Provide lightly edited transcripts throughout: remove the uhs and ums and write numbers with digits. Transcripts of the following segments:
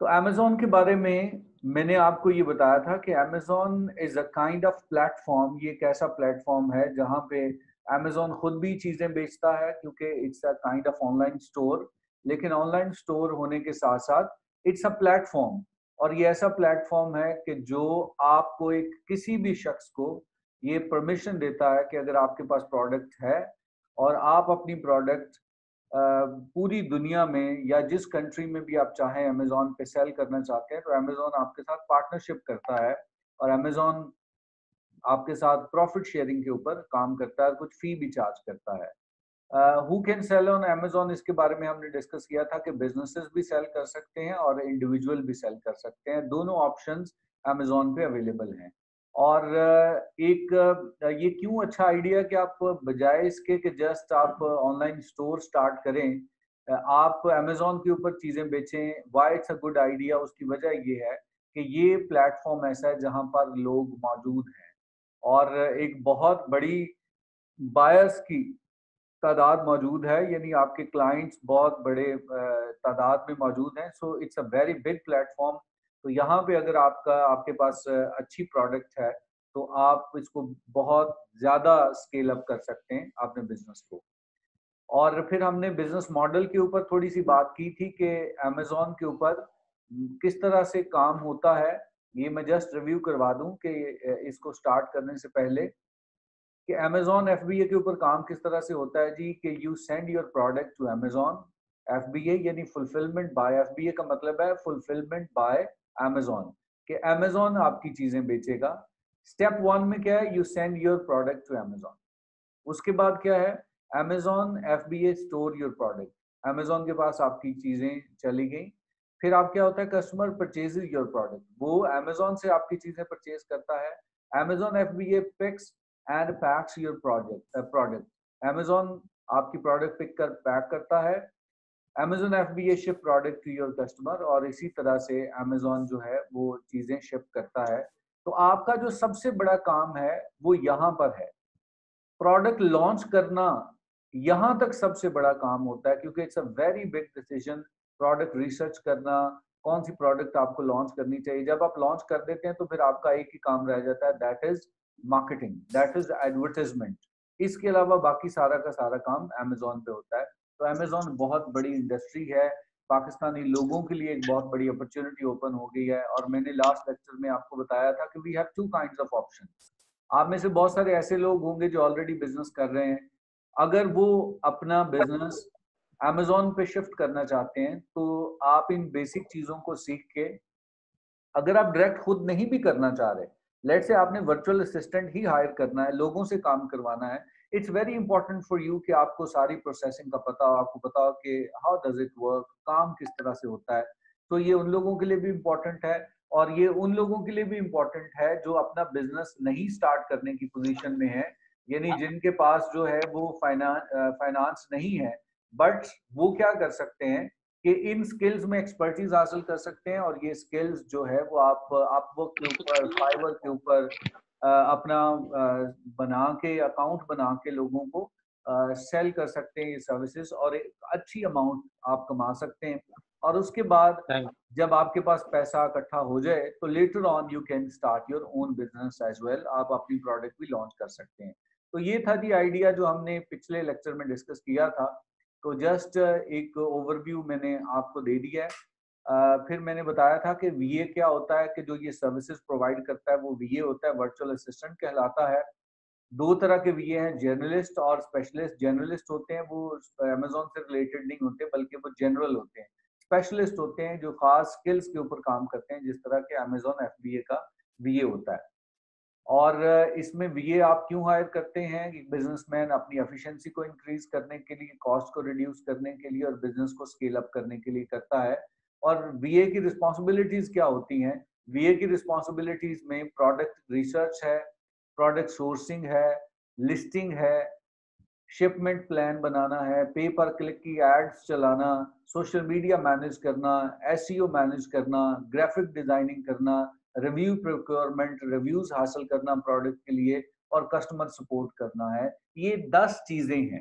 Amazon के बारे में मैंने आपको ये बताया था कि Amazon is a kind of platform. ये एक ऐसा प्लेटफ़ॉर्म है जहाँ पे अमेज़न खुद भी चीज़ें बेचता है क्योंकि it's a kind of online store. लेकिन ऑनलाइन स्टोर होने के साथ-साथ इट्स अ प्लेटफ़ॉर्म, और ये ऐसा प्लेटफ़ॉर्म है कि जो आपको एक किसी भी शख्स को ये परमिशन देता है कि अगर आपके पास प्रोडक्ट है और आप अपनी प्रोडक्ट अ, पूरी दुनिया में या जिस कंट्री में भी आप चाहें अमेज़न पे सेल करना चाहते हैं, तो अमेज़न आपके साथ पार्टनरशिप करता है और अमेज़न आपके साथ प्रॉफिट शेयरिंग के ऊपर काम करता है और कुछ फी भी चार्ज करता है। Who can sell on Amazon, इसके बारे में हमने डिस्कस किया था कि बिज़नेसेस भी सेल कर सकते हैं और इंडिविजुअल भी सेल कर सकते हैं। दोनों ऑप्शंस अमेज़न पे अवेलेबल हैं। और ये क्यों अच्छा आइडिया कि आप बजाय इसके कि जस्ट आप ऑनलाइन स्टोर स्टार्ट करें, आप अमेज़न के ऊपर चीज़ें बेचें, why it's a good idea? उसकी वजह ये है कि ये प्लेटफ़ॉर्म ऐसा है जहाँ पर लोग मौजूद हैं और एक बहुत बड़ी बायर्स की तादाद मौजूद है, यानी आपके क्लाइंट्स बहुत बड़े तादाद में मौजूद हैं। So it's a very big platform. तो यहाँ पे अगर आपके पास अच्छी प्रोडक्ट है, तो आप इसको बहुत ज़्यादा स्केल अप कर सकते हैं अपने बिज़नेस को। और फिर हमने बिज़नेस मॉडल के ऊपर थोड़ी-सी बात की थी कि अमेज़न के ऊपर किस तरह से काम होता है। ये मैं जस्ट रिव्यू करवा दूँ कि इसको स्टार्ट करने से पहले कि अमेज़न एफबीए के ऊपर काम किस तरह से होता है जी, कि you send your product to Amazon. FBA यानी फुलफिलमेंट बाय, एफबीए का मतलब है फुलफिलमेंट बाय अमेज़न, कि अमेज़न आपकी चीज़ें बेचेगा। स्टेप 1 में क्या है? You send your product to Amazon. उसके बाद क्या है? Amazon FBA store your product. Amazon के पास आपकी चीज़ें चली गई। फिर आप क्या होता है? Customer purchases your product. वो अमेज़न से आपकी चीज़ें परचेज़ करता है। Amazon FBA picks and packs your product. Amazon आपकी प्रोडक्ट पिक कर पैक करता है। Amazon FBA ship product to your customer, और इसी तरह से अमेज़न जो है वो चीज़ें शिप करता है। तो आपका जो सबसे बड़ा काम है वो यहाँ पर है। प्रोडक्ट लॉन्च करना यहाँ तक सबसे बड़ा काम होता है क्योंकि it's a very big decision. Product research करना, कौन सी प्रोडक्ट आपको लॉन्च करनी चाहिए। जब आप लॉन्च कर देते हैं तो फिर आपका एक ही काम रह जाता है, that is marketing, that is advertisement. इसके अलावा बाकी सारा का सारा काम अमेज़न पे होता है। तो अमेज़न बहुत बड़ी इंडस्ट्री है। पाकिस्तानी लोगों के लिए एक बहुत बड़ी अपॉर्चुनिटी ओपन हो गई है, और मैंने लास्ट लेक्चर में आपको बताया था कि we have two kinds of options. आप में से बहुत सारे ऐसे लोग होंगे जो ऑलरेडी बिजनेस कर रहे हैं। अगर वो अपना बिजनेस अमेज़न पे शिफ्ट करना चाहते हैं, तो आप इन बेसिक चीज़ों को सीख के, अगर आप डायरेक्ट खुद नहीं भी करना चाह रहे, लेट्स से आपने वर्चुअल असिस्टेंट ही हायर करना है, लोगों से काम करवाना है, it's very important for you कि आपको सारी प्रोसेसिंग का पता हो, आपको पता हो कि हाउ डज इट वर्क, काम किस तरह से होता है। तो ये उन लोगों के लिए भी इम्पोर्टेंट है, और ये उन लोगों के लिए भी इम्पोर्टेंट है जो अपना बिजनेस नहीं स्टार्ट करने की पोजीशन में है, यानी जिनके पास जो है वो फाइनेंस नहीं है, बट वो क्या कर सकते हैं कि इन स्किल्स में एक्सपर्टीज हासिल कर सकते हैं। और ये स्किल्स जो है वो आप अपवर्क के ऊपर, फाइवर के ऊपर अपना बना के, अकाउंट बना के लोगों को सेल कर सकते हैं ये सर्विसेज, और एक अच्छी अमाउंट आप कमा सकते हैं। और उसके बाद थैंक जब आपके पास पैसा इकट्ठा हो जाए तो later on you can start your own business as well. आप अपनी प्रोडक्ट भी लॉन्च कर सकते हैं। तो ये था जी आइडिया जो हमने पिछले लेक्चर में डिस्कस किया था। तो जस्ट एक ओवरव्यू मैंने आपको दे दिया है। फिर मैंने बताया था कि वीए क्या होता है, कि जो ये सर्विसेज प्रोवाइड करता है वो वीए होता है, वर्चुअल असिस्टेंट कहलाता है। दो तरह के वीए हैं, जर्नलिस्ट और स्पेशलिस्ट। जर्नलिस्ट होते हैं वो अमेज़न से रिलेटेड नहीं होते, बल्कि वो जनरल होते हैं। स्पेशलिस्ट होते हैं जो खास स्किल्स के ऊपर काम करते हैं, जिस तरह के अमेज़न एफबीए का वीए होता है। और इसमें वीए आप क्यों हायर करते हैं? कि बिजनेसमैन अपनी एफिशिएंसी को इंक्रीज करने के लिए, कॉस्ट को रिड्यूस करने के लिए और बिजनेस को स्केल अप करने के लिए करता है। और वीए की रिस्पांसिबिलिटीज क्या होती हैं? वीए की रिस्पांसिबिलिटीज में प्रोडक्ट रिसर्च है, प्रोडक्ट सोर्सिंग है, लिस्टिंग है, शिपमेंट प्लान बनाना है, पे पर क्लिक की एड्स चलाना, सोशल मीडिया मैनेज करना, एसईओ मैनेज करना, ग्राफिक डिजाइनिंग करना, रिव्यू प्रोक्योरमेंट, रिव्यूज हासिल करना प्रोडक्ट के लिए, और कस्टमर सपोर्ट करना है। ये 10 चीजें हैं।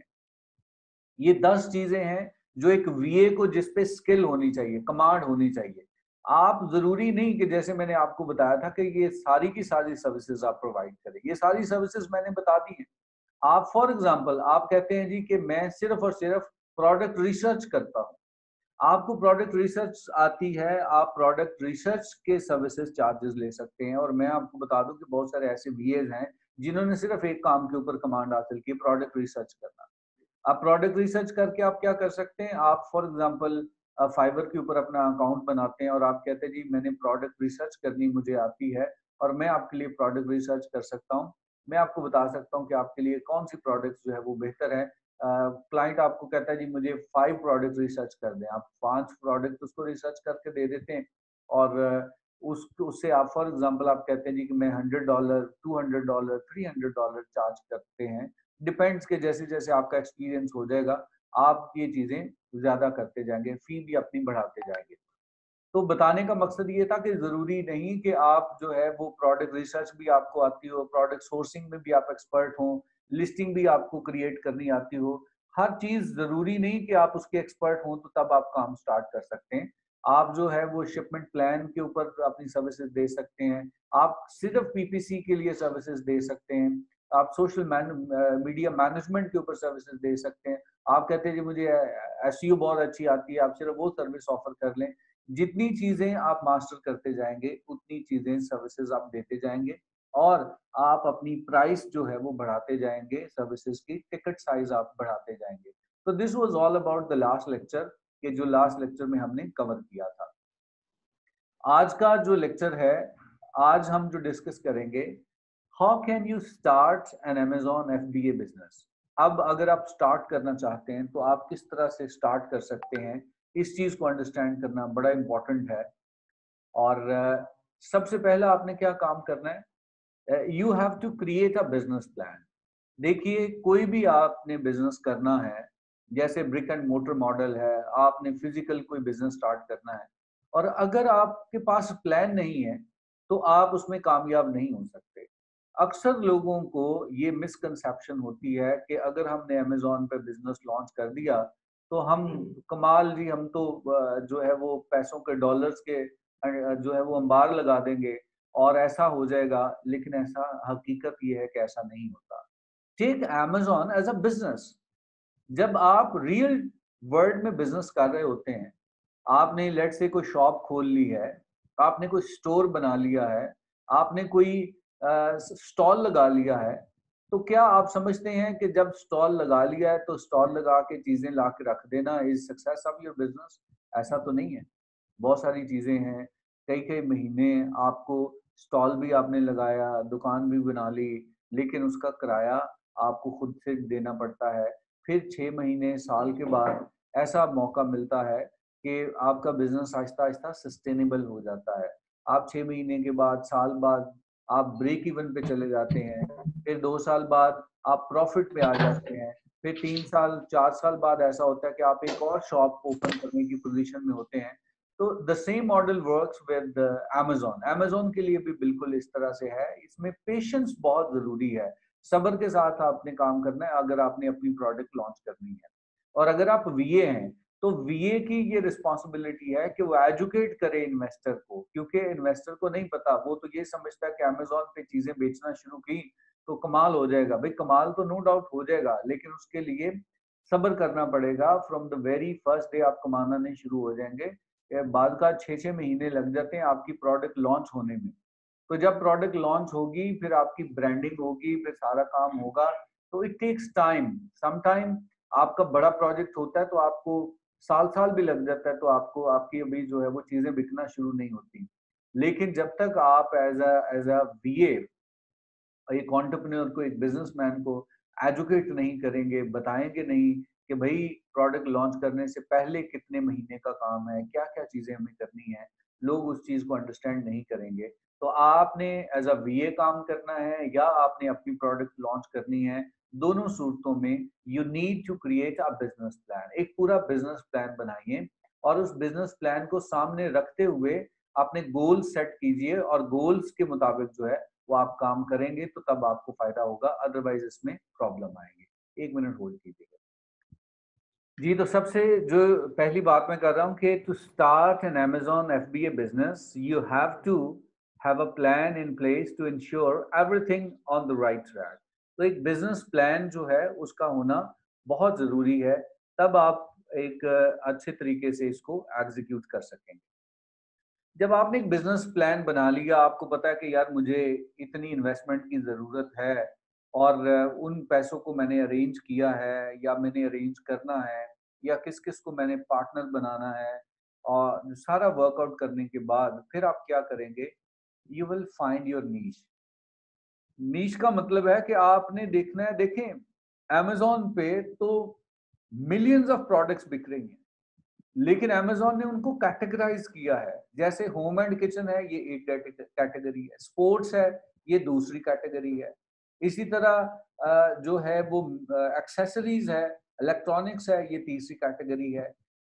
ये 10 चीजें हैं जो एक वीए को, जिस पे स्किल होनी चाहिए, कमांड होनी चाहिए। आप जरूरी नहीं कि जैसे मैंने आपको बताया था कि ये सारी की सारी सर्विसेज आप प्रोवाइड करें, ये सारी सर्विसेज मैंने बता दी हैं। आप फॉर एग्जांपल आप कहते हैं जी कि मैं सिर्फ और सिर्फ प्रोडक्ट रिसर्च करता हूँ, आपको प्रोडक्ट रिसर्च आती है, आप प्रोडक्ट रिसर्च के सर्विसेज चार्जेस ले सकते हैं। और मैं आपको बता दूं कि बहुत सारे ऐसे वीएज हैं जिन्होंने सिर्फ एक काम के ऊपर कमांड हासिल की, प्रोडक्ट रिसर्च करना। आप प्रोडक्ट रिसर्च करके आप क्या कर सकते हैं, आप फॉर एग्जांपल फाइवर के ऊपर अपना अकाउंट बनाते हैं और आप कहते हैं जी मैंने प्रोडक्ट रिसर्च करनी मुझे आती है और मैं आपके लिए प्रोडक्ट रिसर्च कर सकता हूँ। मैं आपको बता सकता हूँ कि आपके लिए कौन सी प्रोडक्ट जो है वो बेहतर है। क्लाइंट आपको कहता है जी मुझे 5 प्रोडक्ट रिसर्च कर दें, आप 5 प्रोडक्ट उसको रिसर्च करके दे देते हैं। और उससे आप फॉर एग्जांपल आप कहते हैं जी कि मैं $100, $200, $300 चार्ज करते हैं। डिपेंड्स के जैसे जैसे आपका एक्सपीरियंस हो जाएगा, आप ये चीजें ज्यादा करते जाएंगे, फी भी अपनी बढ़ाते जाएंगे। तो बताने का मकसद ये था कि जरूरी नहीं कि आप जो है वो प्रोडक्ट रिसर्च भी आपको आती हो, प्रोडक्ट सोर्सिंग में भी आप एक्सपर्ट हो, लिस्टिंग भी आपको क्रिएट करनी आती हो। हर चीज जरूरी नहीं कि आप उसके एक्सपर्ट हो तो तब आप काम स्टार्ट कर सकते हैं। आप जो है वो शिपमेंट प्लान के ऊपर अपनी सर्विसेज दे सकते हैं, आप सिर्फ पीपीसी के लिए सर्विसेज दे सकते हैं, आप सोशल मीडिया मैनेजमेंट के ऊपर सर्विसेज दे सकते हैं। आप कहते हैं जी मुझे एसईओ बहुत अच्छी आती है, आप सिर्फ वो सर्विस ऑफर कर लें। जितनी चीजें आप मास्टर करते जाएंगे उतनी चीजें सर्विसेज आप देते जाएंगे और आप अपनी प्राइस जो है वो बढ़ाते जाएंगे, सर्विसेज की टिकट साइज आप बढ़ाते जाएंगे। तो this was all about the last lecture, कि जो लास्ट लेक्चर में हमने कवर किया था। आज का जो लेक्चर है, आज हम जो डिस्कस करेंगे, how can you start an Amazon FBA business. अब अगर आप स्टार्ट करना चाहते हैं तो आप किस तरह से स्टार्ट कर सकते हैं, इस चीज को अंडरस्टैंड करना बड़ा इंपॉर्टेंट है। और सबसे पहला आपने क्या काम करना है, you have to create a business plan. देखिए कोई भी आपने बिजनेस करना है, जैसे ब्रिक एंड मोटर मॉडल है, आपने फिजिकल कोई बिजनेस स्टार्ट करना है और अगर आपके पास प्लान नहीं है तो आप उसमें कामयाब नहीं हो सकते। अक्सर लोगों को ये मिसकंसेप्शन होती है कि अगर हमने अमेजोन पे बिजनेस लॉन्च कर दिया तो हम कमाल जी, हम तो जो है वो पैसों के डॉलर्स के जो है वो अंबार लगा देंगे और ऐसा हो जाएगा। लेकिन ऐसा हकीकत ये है कि ऐसा नहीं होता। Take Amazon as a business. जब आप रियल वर्ल्ड में बिजनेस कर रहे होते हैं, आपने लेट से कोई शॉप खोल ली है, आपने कोई स्टोर बना लिया है, आपने कोई स्टॉल लगा लिया है, तो क्या आप समझते हैं कि जब स्टॉल लगा लिया है तो स्टॉल लगा के चीजें ला के रख देना is success of your business? ऐसा तो नहीं है। बहुत सारी चीजें हैं, कई कई महीने आपको स्टॉल भी आपने लगाया, दुकान भी बना ली, लेकिन उसका किराया आपको खुद से देना पड़ता है। फिर 6 महीने साल के बाद ऐसा मौका मिलता है कि आपका बिजनेस आहिस्ता आहिस्ता सस्टेनेबल हो जाता है। आप 6 महीने के बाद, साल बाद आप ब्रेक इवन पे चले जाते हैं। फिर 2 साल बाद आप प्रॉफिट पे आ जाते हैं। फिर 3 साल 4 साल बाद ऐसा होता है कि आप एक और शॉप ओपन करने की पोजीशन में होते हैं। तो the same model works with Amazon। Amazon के लिए भी बिल्कुल इस तरह से है। इसमें पेशेंस बहुत जरूरी है, सब्र के साथ आपने काम करना है अगर आपने अपनी प्रोडक्ट लॉन्च करनी है। और अगर आप वीए हैं तो वीए की ये रिस्पॉन्सिबिलिटी है कि वो एजुकेट करे इन्वेस्टर को, क्योंकि इन्वेस्टर को नहीं पता, वो तो ये समझता है कि Amazon पे चीजें बेचना शुरू की तो कमाल हो जाएगा। भाई कमाल तो नो डाउट हो जाएगा, लेकिन उसके लिए सब्र करना पड़ेगा। From the very first day आप कमाना नहीं शुरू हो जाएंगे, बाद का 6-6 महीने लग जाते हैं आपकी प्रोडक्ट लॉन्च होने में। तो जब प्रोडक्ट लॉन्च होगी, फिर आपकी ब्रांडिंग होगी, फिर सारा काम होगा, तो it takes time. Some time आपका बड़ा प्रोजेक्ट होता है तो आपको साल साल भी लग जाता है, तो आपको आपकी अभी जो है वो चीजें बिकना शुरू नहीं होती। लेकिन जब तक आप एज अ वीए एक एंटरप्रेन्योर को, एक बिजनेसमैन को एजुकेट नहीं करेंगे, बताएंगे नहीं कि भाई प्रोडक्ट लॉन्च करने से पहले कितने महीने का काम है, क्या क्या चीजें हमें करनी है, लोग उस चीज को अंडरस्टैंड नहीं करेंगे। तो आपने एज अ वीए काम करना है या आपने अपनी प्रोडक्ट लॉन्च करनी है, दोनों सूरतों में you need to create a business plan. एक पूरा बिजनेस प्लान बनाइए और उस बिजनेस प्लान को सामने रखते हुए अपने गोल सेट कीजिए और गोल्स के मुताबिक जो है वो आप काम करेंगे तो तब आपको फायदा होगा, अदरवाइज इसमें प्रॉब्लम आएगी। 1 मिनट होल्ड कीजिएगा। जी, तो सबसे जो पहली बात मैं कर रहा हूँ कि to start an Amazon FBA business, you have to have a plan in place to ensure everything on the right track. तो एक बिज़नेस प्लान जो है उसका होना बहुत ज़रूरी है, तब आप एक अच्छे तरीके से इसको एग्ज़ीक्यूट कर सकेंगे। जब आपने एक बिज़नेस प्लान बना लिया, आपको पता है कि यार मुझे इतनी इन्वेस्टमेंट की ज़रूरत है और उन पैसों को मैंने अरेंज किया है या मैंने अरेंज करना है या किस-किस को मैंने पार्टनर बनाना है और सारा वर्कआउट करने के बाद फिर आप क्या करेंगे? You will find your niche. Niche का मतलब है कि आपने देखना है, देखें अमेज़न पे तो मिलियंस ऑफ प्रोडक्ट्स बिक रही हैं। लेकिन अमेज़न ने उनको कैटेगराइज़ किया है। जैसे होम एंड किचन है, ये एक कैटेगरी है, स्पोर्ट्स है, ये दूसरी कैटेगरी है। इसी तरह जो है वो एक्सेसरीज़ है, इलेक्ट्रॉनिक्स है, ये तीसरी कैटेगरी है।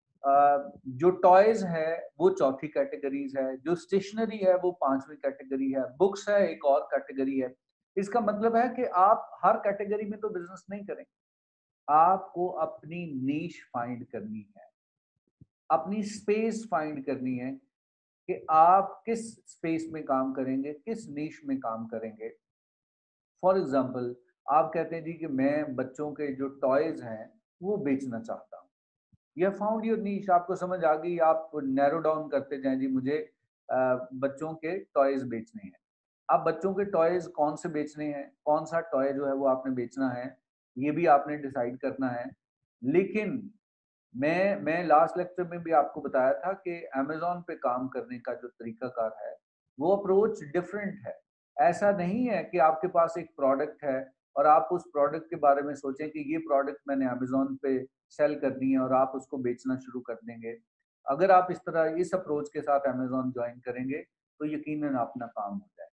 जो टॉयज़ है, वो चौथी कैटेगरीज़ है, जो स्टेशनरी है, वो 5वीं कैटेगरी है, बुक्स है, एक और कैटेगरी है। इसका मतलब है कि आप हर कैटेगरी में तो बिज़नेस नहीं करेंगे। आपको अपनी नीश फाइंड करनी है। अपनी स्पेस फाइंड करनी है कि आप किस स्पेस में काम करेंगे, किस नीश में काम करेंगे। फॉर एग्जांपल, आप कहते हैं जी कि मैं बच्चों के जो टॉयज़ हैं, वो बेचना चाहता हूँ। You have found your niche, आपको समझ आ गई, आप नैरो डाउन करते जाएँ जी मुझे बच्चों के टॉयज़ बेचने हैं। अब बच्चों के टॉयज़ कौन से बेचने हैं, कौन-सा टॉय जो है वो आपने बेचना है, ये भी आपने डिसाइड करना है। लेकिन मैं लास्ट लेक्चर में भी आपको बताया था कि अमेज़न पे काम करने का जो तरीकाकार है, वो अप्रोच डिफरेंट है। ऐसा नहीं है कि आपके पास एक प्रोडक्ट है और आप उस प्रोडक्ट के बारे में सोचें कि ये प्रोडक्ट मैंने अमेज़न पे सेल करनी है और आप उसको बेचना शुरू कर देंगे। अगर आप इस तरह इस अप्रोच के साथ अमेज़न जॉइन करेंगे, तो यकीनन अपना काम हो जाएगा।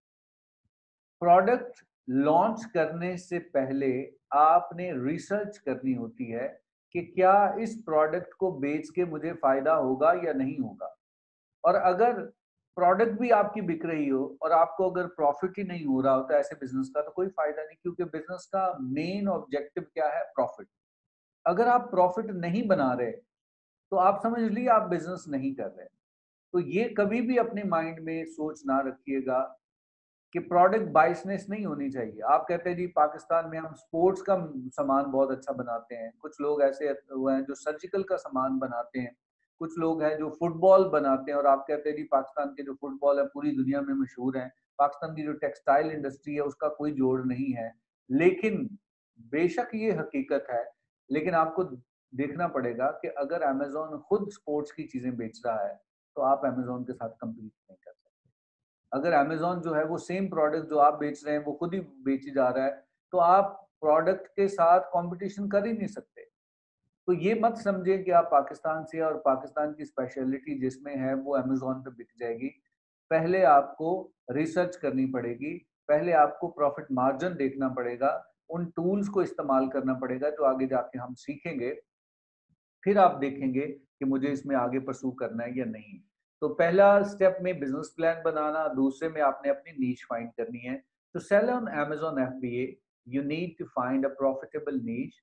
प्रोडक्ट लॉन्च करने से पहले आपने रिसर्च करनी होती है कि क्या इस प्रोडक्ट को बेच के मुझे फ़ायदा होगा या नहीं होगा। और अगर प्रोडक्ट भी आपकी बिक रही हो और आपको अगर प्रॉफ़िट ही नहीं हो रहा होता ऐसे बिज़नेस का, तो कोई फ़ायदा नहीं, क्योंकि बिज़नेस का मेन ऑब्जेक्टिव क्या है? प्रॉफ़िट। अगर आप प्रॉफ़िट नहीं बना रहे, तो आप समझ लीजिए आप बिज़नेस नहीं कर रहे। तो ये कभी भी अपने माइंड में सोच ना रखिएगा कि प्रोडक्ट बायसनेस नहीं होनी चाहिए। आप कहते हैं जी पाकिस्तान में हम स्पोर्ट्स का सामान बहुत अच्छा बनाते हैं। कुछ लोग ऐसे वो हैं जो सर्जिकल का सामान बनाते हैं। कुछ लोग हैं जो फुटबॉल बनाते हैं और आप कहते हैं जी पाकिस्तान के जो फुटबॉल है पूरी दुनिया में मशहूर हैं। पाकिस्तान की जो टेक्सटाइल इंडस्ट्री है उसका कोई जोड़ नहीं है। लेकिन बेशक ये हकीकत है, लेकिन आपको देखना पड़ेगा कि अगर अमेज़न खुद स्पोर्ट्स की चीज़ें बेच रहा है, तो आप अमेज़न के साथ कम्पीट नहीं कर सकते। अगर अमेज़न जो है वो सेम प्रोडक्ट जो आप बेच रहे हैं वो खुद ही बेची जा रहा है, तो आप प्रोडक्ट के साथ कॉम्पिटिशन कर ही नहीं सकते। तो ये मत समझें कि आप पाकिस्तान से और पाकिस्तान की स्पेशलिटी जिसमें है वो अमेज़न पे बिक जाएगी। पहले आपको रिसर्च करनी पड़ेगी, पहले आपको प्रॉफिट मार्जिन देखना पड़ेगा, उन टूल्स को इस्तेमाल करना पड़ेगा जो आगे जाके हम सीखेंगे। फिर आप देखेंगे कि मुझे इसमें आगे परस्यू करना है या नहीं। तो पहला स्टेप में बिज़नेस प्लान बनाना, दूसरे में आपने अपनी नीश फाइंड करनी है। To sell on Amazon FBA, you need to find a profitable niche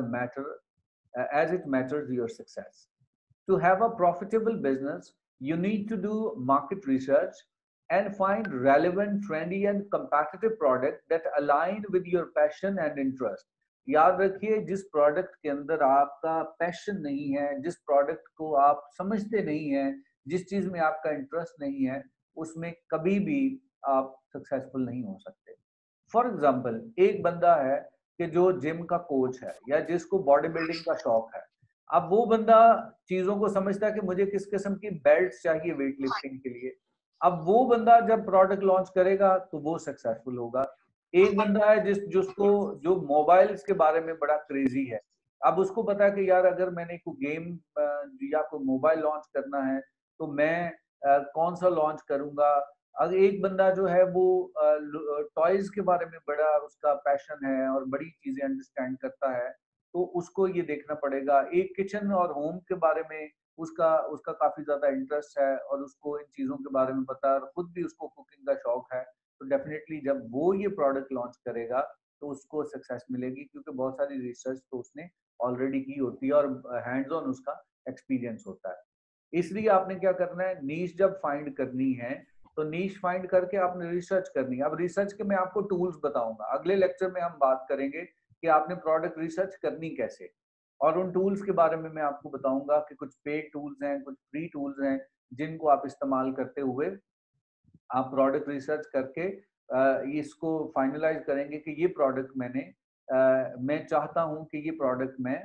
as it matters your success. To have a profitable business, you need to do market research and find relevant, trendy, and competitive products that align with your passion and interest. याद रखिए, जिस product के अंदर आपका passion नहीं है, जिस product को आप समझते नहीं हैं, जिस चीज में आपका इंटरेस्ट नहीं है, उसमें कभी भी आप सक्सेसफुल नहीं हो सकते। फॉर एग्जाम्पल, एक बंदा है कि जो जिम का कोच है या जिसको बॉडी बिल्डिंग का शौक है। अब वो बंदा चीजों को समझता है कि मुझे किस किस्म की बेल्ट चाहिए वेट लिफ्टिंग के लिए। अब वो बंदा जब प्रोडक्ट लॉन्च करेगा तो वो सक्सेसफुल होगा। एक बंदा है जिसको जो मोबाइल्स के बारे में बड़ा क्रेजी है। अब उसको पता है कि यार अगर मैंने कोई गेम या कोई मोबाइल लॉन्च करना है तो मैं कौन सा लॉन्च करूंगा। अगर एक बंदा जो है वो टॉयज के बारे में बड़ा उसका पैशन है और बड़ी चीजें अंडरस्टैंड करता है, तो उसको ये देखना पड़ेगा। एक किचन और होम के बारे में उसका उसका काफी ज्यादा इंटरेस्ट है और उसको इन चीजों के बारे में पता है और खुद भी उसको कुकिंग का शौक है, तो डेफिनेटली जब वो ये प्रोडक्ट लॉन्च करेगा तो उसको सक्सेस मिलेगी, क्योंकि बहुत सारी रिसर्च तो उसने ऑलरेडी की होती है और हैंड्स ऑन उसका एक्सपीरियंस होता है। इसलिए आपने क्या करना है, नीश जब फाइंड करनी है तो नीश फाइंड करके आपने रिसर्च करनी है। अब रिसर्च के मैं आपको टूल्स बताऊंगा, अगले लेक्चर में हम बात करेंगे कि आपने प्रोडक्ट रिसर्च करनी कैसे, और उन टूल्स के बारे में मैं आपको बताऊंगा कि कुछ पेड टूल्स हैं, कुछ फ्री टूल्स हैं जिनको आप इस्तेमाल करते हुए आप प्रोडक्ट रिसर्च करके इसको फाइनलाइज करेंगे कि ये प्रोडक्ट मैं चाहता हूं कि ये प्रोडक्ट मैं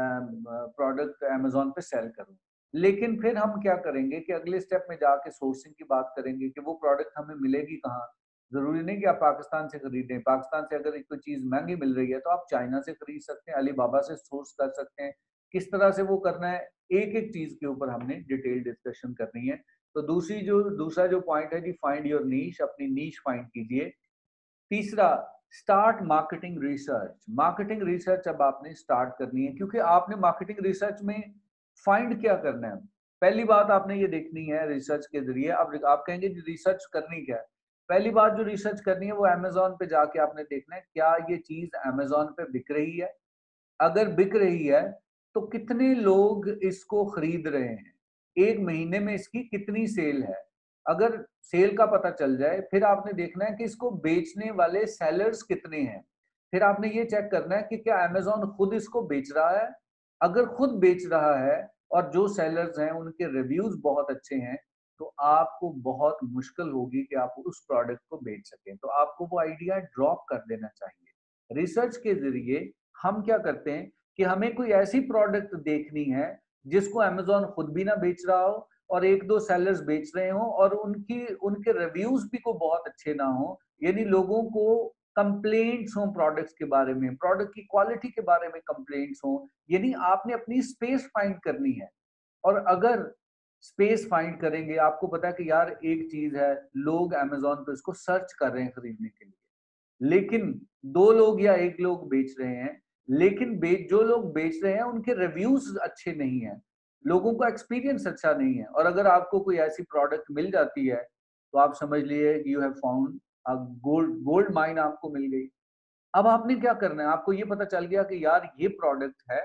प्रोडक्ट अमेजोन पे सेल करूं। लेकिन फिर हम क्या करेंगे कि अगले स्टेप में जाके सोर्सिंग की बात करेंगे कि वो प्रोडक्ट हमें मिलेगी कहाँ। जरूरी नहीं कि आप पाकिस्तान से खरीदें, पाकिस्तान से अगर कोई चीज महंगी मिल रही है तो आप चाइना से खरीद सकते हैं, अलीबाबा से सोर्स कर सकते हैं। किस तरह से वो करना है, एक एक चीज के ऊपर हमने डिटेल डिस्कशन करनी है। तो दूसरा जो पॉइंट है जी, फाइंड योर नीश, अपनी नीश फाइंड कीजिए। तीसरा, start marketing research. Marketing research अब आपने स्टार्ट करनी है, क्योंकि आपने मार्केटिंग रिसर्च में फाइंड क्या करना है। पहली बात आपने ये देखनी है रिसर्च के जरिए। अब आप कहेंगे रिसर्च करनी क्या है। पहली बात जो रिसर्च करनी है वो अमेजोन पे जाके आपने देखना है क्या ये चीज अमेजोन पे बिक रही है। अगर बिक रही है तो कितने लोग इसको खरीद रहे हैं, एक महीने में इसकी कितनी सेल है। अगर सेल का पता चल जाए, फिर आपने देखना है कि इसको बेचने वाले सेलर्स कितने हैं। फिर आपने ये चेक करना है कि क्या अमेजोन खुद इसको बेच रहा है। अगर खुद बेच रहा है और जो सेलर्स हैं उनके रिव्यूज बहुत अच्छे हैं, तो आपको बहुत मुश्किल होगी कि आप उस प्रोडक्ट को बेच सकें। तो आपको वो आइडिया ड्रॉप कर देना चाहिए। रिसर्च के जरिए हम क्या करते हैं कि हमें कोई ऐसी प्रोडक्ट देखनी है जिसको अमेजोन खुद भी ना बेच रहा हो और एक दो सेलर्स बेच रहे हो और उनके रिव्यूज भी को बहुत अच्छे ना हो, यानी लोगों को कंप्लेंट्स हो प्रोडक्ट्स के बारे में, प्रोडक्ट की क्वालिटी के बारे में कंप्लेंट्स हो। यानी आपने अपनी स्पेस फाइंड करनी है। और अगर स्पेस फाइंड करेंगे, आपको पता है कि यार एक चीज है, लोग अमेजोन पे इसको सर्च कर रहे हैं खरीदने के लिए, लेकिन दो लोग या एक लोग बेच रहे हैं, लेकिन जो लोग बेच रहे हैं उनके रिव्यूज अच्छे नहीं है, लोगों का एक्सपीरियंस अच्छा नहीं है। और अगर आपको कोई ऐसी प्रोडक्ट मिल जाती है तो आप समझ लिए you have found a gold gold mine, आपको मिल गई। अब आपने क्या करना है, आपको ये पता चल गया कि यार ये प्रोडक्ट है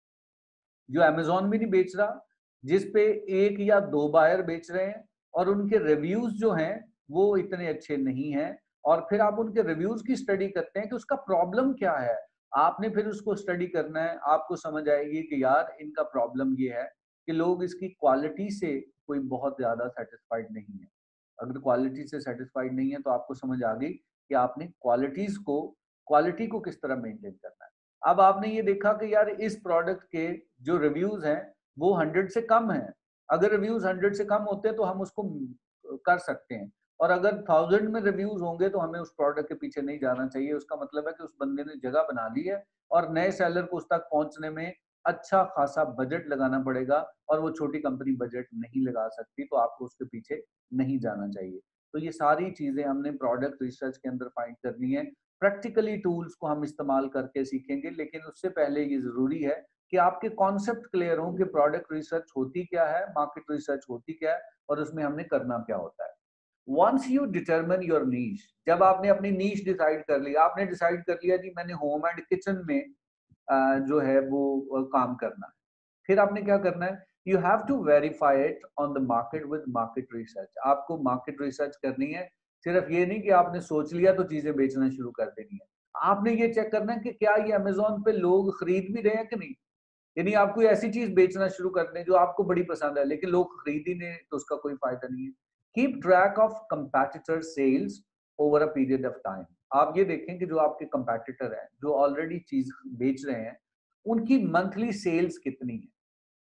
जो अमेजोन भी नहीं बेच रहा, जिस पे एक या दो बायर बेच रहे हैं और उनके रिव्यूज जो हैं वो इतने अच्छे नहीं हैं। और फिर आप उनके रिव्यूज की स्टडी करते हैं कि उसका प्रॉब्लम क्या है। आपने फिर उसको स्टडी करना है, आपको समझ आएगी कि यार इनका प्रॉब्लम ये है कि लोग इसकी क्वालिटी से कोई बहुत ज्यादा सेटिस्फाइड नहीं है। अगर क्वालिटी से सेटिस्फाइड नहीं है तो आपको समझ आ गई कि आपने क्वालिटी को किस तरह मेंटेन करना है। अब आपने ये देखा कि यार इस प्रोडक्ट के जो रिव्यूज हैं वो 100 से कम है। अगर रिव्यूज 100 से कम होते हैं तो हम उसको कर सकते हैं, और अगर 1000 में रिव्यूज होंगे तो हमें उस प्रोडक्ट के पीछे नहीं जाना चाहिए। उसका मतलब है कि उस बंदे ने जगह बना ली है और नए सेलर को उस तक पहुंचने में अच्छा खासा बजट लगाना पड़ेगा, और वो छोटी कंपनी बजट नहीं लगा सकती, तो आपको उसके पीछे नहीं जाना चाहिए। तो ये सारी चीजें हमने प्रोडक्ट रिसर्च के अंदर फाइंड करनी है। प्रैक्टिकली टूल्स को हम इस्तेमाल करके सीखेंगे, लेकिन उससे पहले ये जरूरी है कि आपके कॉन्सेप्ट क्लियर हो कि प्रोडक्ट रिसर्च होती क्या है, मार्केट रिसर्च होती क्या है, और उसमें हमने करना क्या होता है। Once you determine your niche, जब आपने अपनी नीश डिसाइड कर लिया, आपने डिसाइड कर लिया जी मैंने होम एंड किचन में जो है वो काम करना है, फिर आपने क्या करना है, you have to verify it on the market with market research. आपको मार्केट रिसर्च करनी है। सिर्फ ये नहीं कि आपने सोच लिया तो चीजें बेचना शुरू कर देनी है। आपने ये चेक करना है कि क्या ये अमेजोन पे लोग खरीद भी रहे हैं कि नहीं। यानी आप कोई ऐसी चीज बेचना शुरू कर दें जो आपको बड़ी पसंद है लेकिन लोग खरीद ही नहीं, तो उसका कोई फायदा नहीं है। Keep track of competitor sales over a period of time. आप ये देखें कि जो आपके कंपेटिटर हैं जो ऑलरेडी चीज बेच रहे हैं, उनकी मंथली सेल्स कितनी है,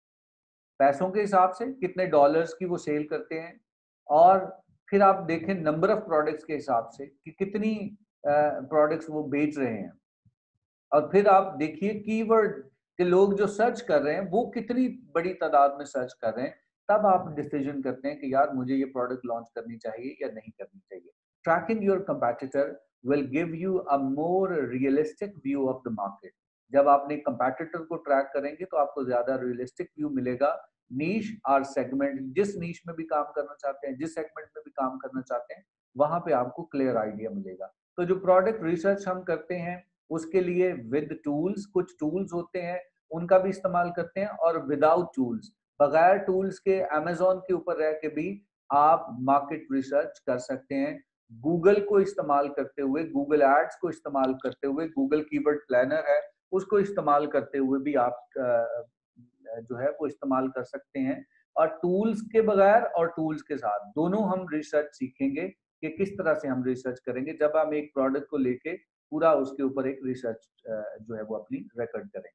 पैसों के हिसाब से कितने डॉलर्स की वो सेल करते हैं। और फिर आप देखें नंबर ऑफ प्रोडक्ट्स के हिसाब से कि कितनी प्रोडक्ट्स वो बेच रहे हैं। और फिर आप देखिए कीवर्ड के लोग जो सर्च कर रहे हैं वो कितनी बड़ी तादाद में सर्च कर रहे हैं। तब आप डिसीजन करते हैं कि यार मुझे ये प्रोडक्ट लॉन्च करनी चाहिए या नहीं करनी चाहिए। Tracking your competitor will give you a more realistic view of the market. जब आपने कंपेटिटर को ट्रैक करेंगे तो आपको ज्यादा रियलिस्टिक व्यू मिलेगा। नीश और सेगमेंट, जिस नीश में भी काम करना चाहते हैं, जिस सेगमेंट में भी काम करना चाहते हैं, वहां पे आपको क्लियर आइडिया मिलेगा। तो जो प्रोडक्ट रिसर्च हम करते हैं उसके लिए विद टूल्स, कुछ टूल्स होते हैं उनका भी इस्तेमाल करते हैं, और विदाउट टूल्स, बगैर टूल्स के अमेजोन के ऊपर रह के भी आप मार्केट रिसर्च कर सकते हैं। गूगल को इस्तेमाल करते हुए, गूगल एड्स को इस्तेमाल करते हुए, गूगल कीवर्ड प्लानर है उसको इस्तेमाल करते हुए भी आप जो है वो इस्तेमाल कर सकते हैं। और टूल्स के बगैर और टूल्स के साथ दोनों हम रिसर्च सीखेंगे कि किस तरह से हम रिसर्च करेंगे जब हम एक प्रोडक्ट को लेके पूरा उसके ऊपर एक रिसर्च जो है वो अपनी रिकॉर्ड करेंगे।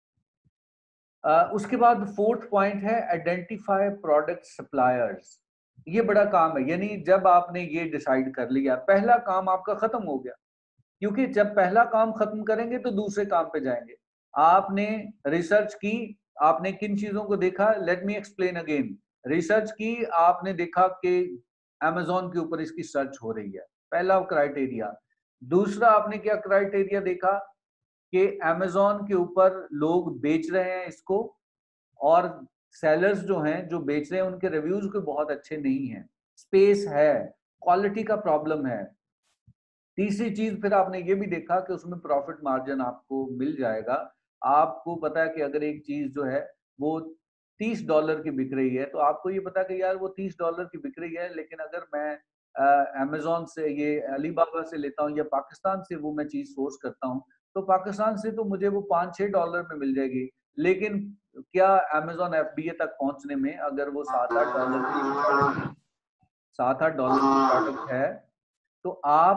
उसके बाद फोर्थ पॉइंट है आइडेंटिफाई प्रोडक्ट सप्लायर्स। ये बड़ा काम है, यानी जब आपने ये डिसाइड कर लिया, पहला काम आपका खत्म हो गया, क्योंकि जब पहला काम खत्म करेंगे तो दूसरे काम पे जाएंगे। आपने रिसर्च की, आपने किन चीजों को देखा, let me explain again. Research की, आपने देखा कि अमेजोन के ऊपर इसकी सर्च हो रही है, पहला क्राइटेरिया। दूसरा आपने क्या क्राइटेरिया देखा कि अमेजोन के ऊपर लोग बेच रहे हैं इसको, और सेलर्स जो हैं जो बेच रहे हैं उनके रिव्यूज कोई बहुत अच्छे नहीं हैं, स्पेस है, क्वालिटी का प्रॉब्लम है। तीसरी चीज फिर आपने ये भी देखा कि उसमें प्रॉफिट मार्जिन आपको मिल जाएगा। आपको पता है कि अगर एक चीज जो है वो $30 की बिक रही है, तो आपको ये पता है कि यार वो $30 की बिक रही है, लेकिन अगर मैं अमेजोन से, ये अलीबाबा से लेता हूँ या पाकिस्तान से वो मैं चीज सोर्स करता हूँ, तो पाकिस्तान से तो मुझे वो $5-6 में मिल जाएगी। लेकिन क्या अमेजोन FBA तक पहुंचने में अगर वो $7-8 की प्रोडक्ट है, तो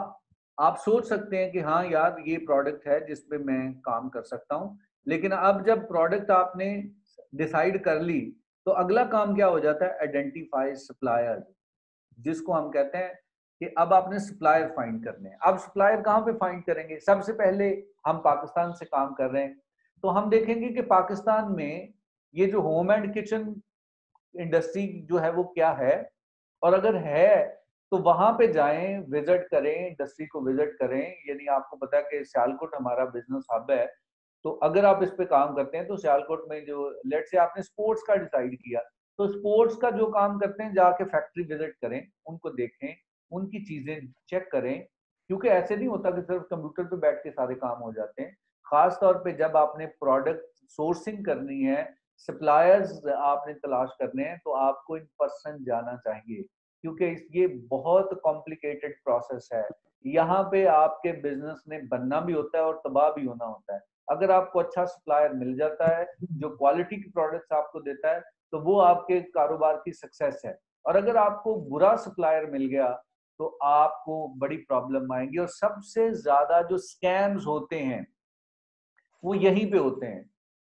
आप सोच सकते हैं कि हाँ यार ये प्रोडक्ट है जिस पे मैं काम कर सकता हूँ। लेकिन अब जब प्रोडक्ट आपने डिसाइड कर ली, तो अगला काम क्या हो जाता है, आइडेंटिफाई सप्लायर, जिसको हम कहते हैं कि अब आपने सप्लायर फाइंड करने हैं। अब सप्लायर कहाँ पे फाइंड करेंगे? सबसे पहले हम पाकिस्तान से काम कर रहे हैं, तो हम देखेंगे कि पाकिस्तान में ये जो होम एंड किचन इंडस्ट्री जो है वो क्या है, और अगर है तो वहां पे जाएं, विजिट करें, इंडस्ट्री को विजिट करें। यानी आपको पता है कि सियालकोट हमारा बिजनेस हब है, तो अगर आप इस पे काम करते हैं तो सियालकोट में जो, लेट से आपने स्पोर्ट्स का डिसाइड किया, तो स्पोर्ट्स का जो काम करते हैं जाके फैक्ट्री विजिट करें, उनको देखें, उनकी चीजें चेक करें, क्योंकि ऐसे नहीं होता कि सिर्फ कंप्यूटर पे बैठ के सारे काम हो जाते हैं। खास तौर पे जब आपने प्रोडक्ट सोर्सिंग करनी है, सप्लायर्स आपने तलाश करने हैं, तो आपको इन पर्सन जाना चाहिए, क्योंकि ये बहुत कॉम्प्लिकेटेड प्रोसेस है। यहाँ पे आपके बिजनेस ने बनना भी होता है और तबाह भी होना होता है। अगर आपको अच्छा सप्लायर मिल जाता है जो क्वालिटी की प्रोडक्ट्स आपको देता है, तो वो आपके कारोबार की सक्सेस है। और अगर आपको बुरा सप्लायर मिल गया तो आपको बड़ी प्रॉब्लम आएगी। और सबसे ज्यादा जो स्कैम्स होते हैं वो यहीं पे होते हैं।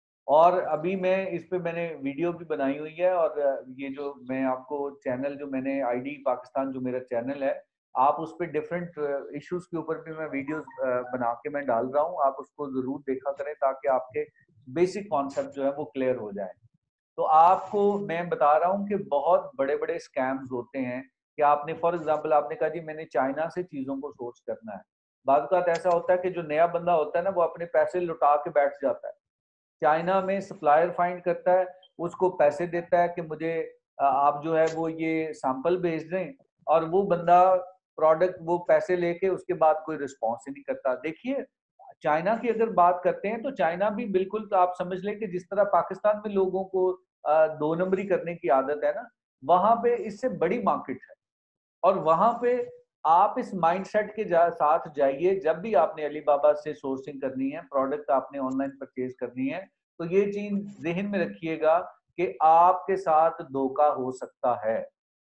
और अभी मैं इस पे मैंने वीडियो भी बनाई हुई है, और ये जो मैं आपको चैनल, जो मैंने ID पाकिस्तान जो मेरा चैनल है, आप उस पे डिफरेंट इश्यूज के ऊपर भी मैं वीडियोस बना के मैं डाल रहा हूँ, आप उसको जरूर देखा करें ताकि आपके बेसिक कॉन्सेप्ट जो है वो क्लियर हो जाए। तो आपको मैं बता रहा हूँ कि बहुत बड़े बड़े स्कैम्स होते हैं कि आपने फॉर एग्जांपल आपने कहा जी मैंने चाइना से चीजों को सोर्स करना है। बाद का ऐसा होता है कि जो नया बंदा होता है ना, वो अपने पैसे लुटा के बैठ जाता है, चाइना में सप्लायर फाइंड करता है, उसको पैसे देता है कि मुझे आप जो है वो ये सैंपल भेज दें, और वो बंदा प्रोडक्ट वो पैसे लेके उसके बाद कोई रिस्पॉन्स ही नहीं करता। देखिए चाइना की अगर बात करते हैं तो चाइना भी बिल्कुल, तो आप समझ लें कि जिस तरह पाकिस्तान में लोगों को दो नंबरी करने की आदत है ना, वहां पे इससे बड़ी मार्केट है। और वहां पे आप इस माइंडसेट के साथ जाइए, जब भी आपने अलीबाबा से सोर्सिंग करनी है, प्रोडक्ट आपने ऑनलाइन परचेज करनी है, तो ये चीज जहन में रखिएगा कि आपके साथ धोखा हो सकता है,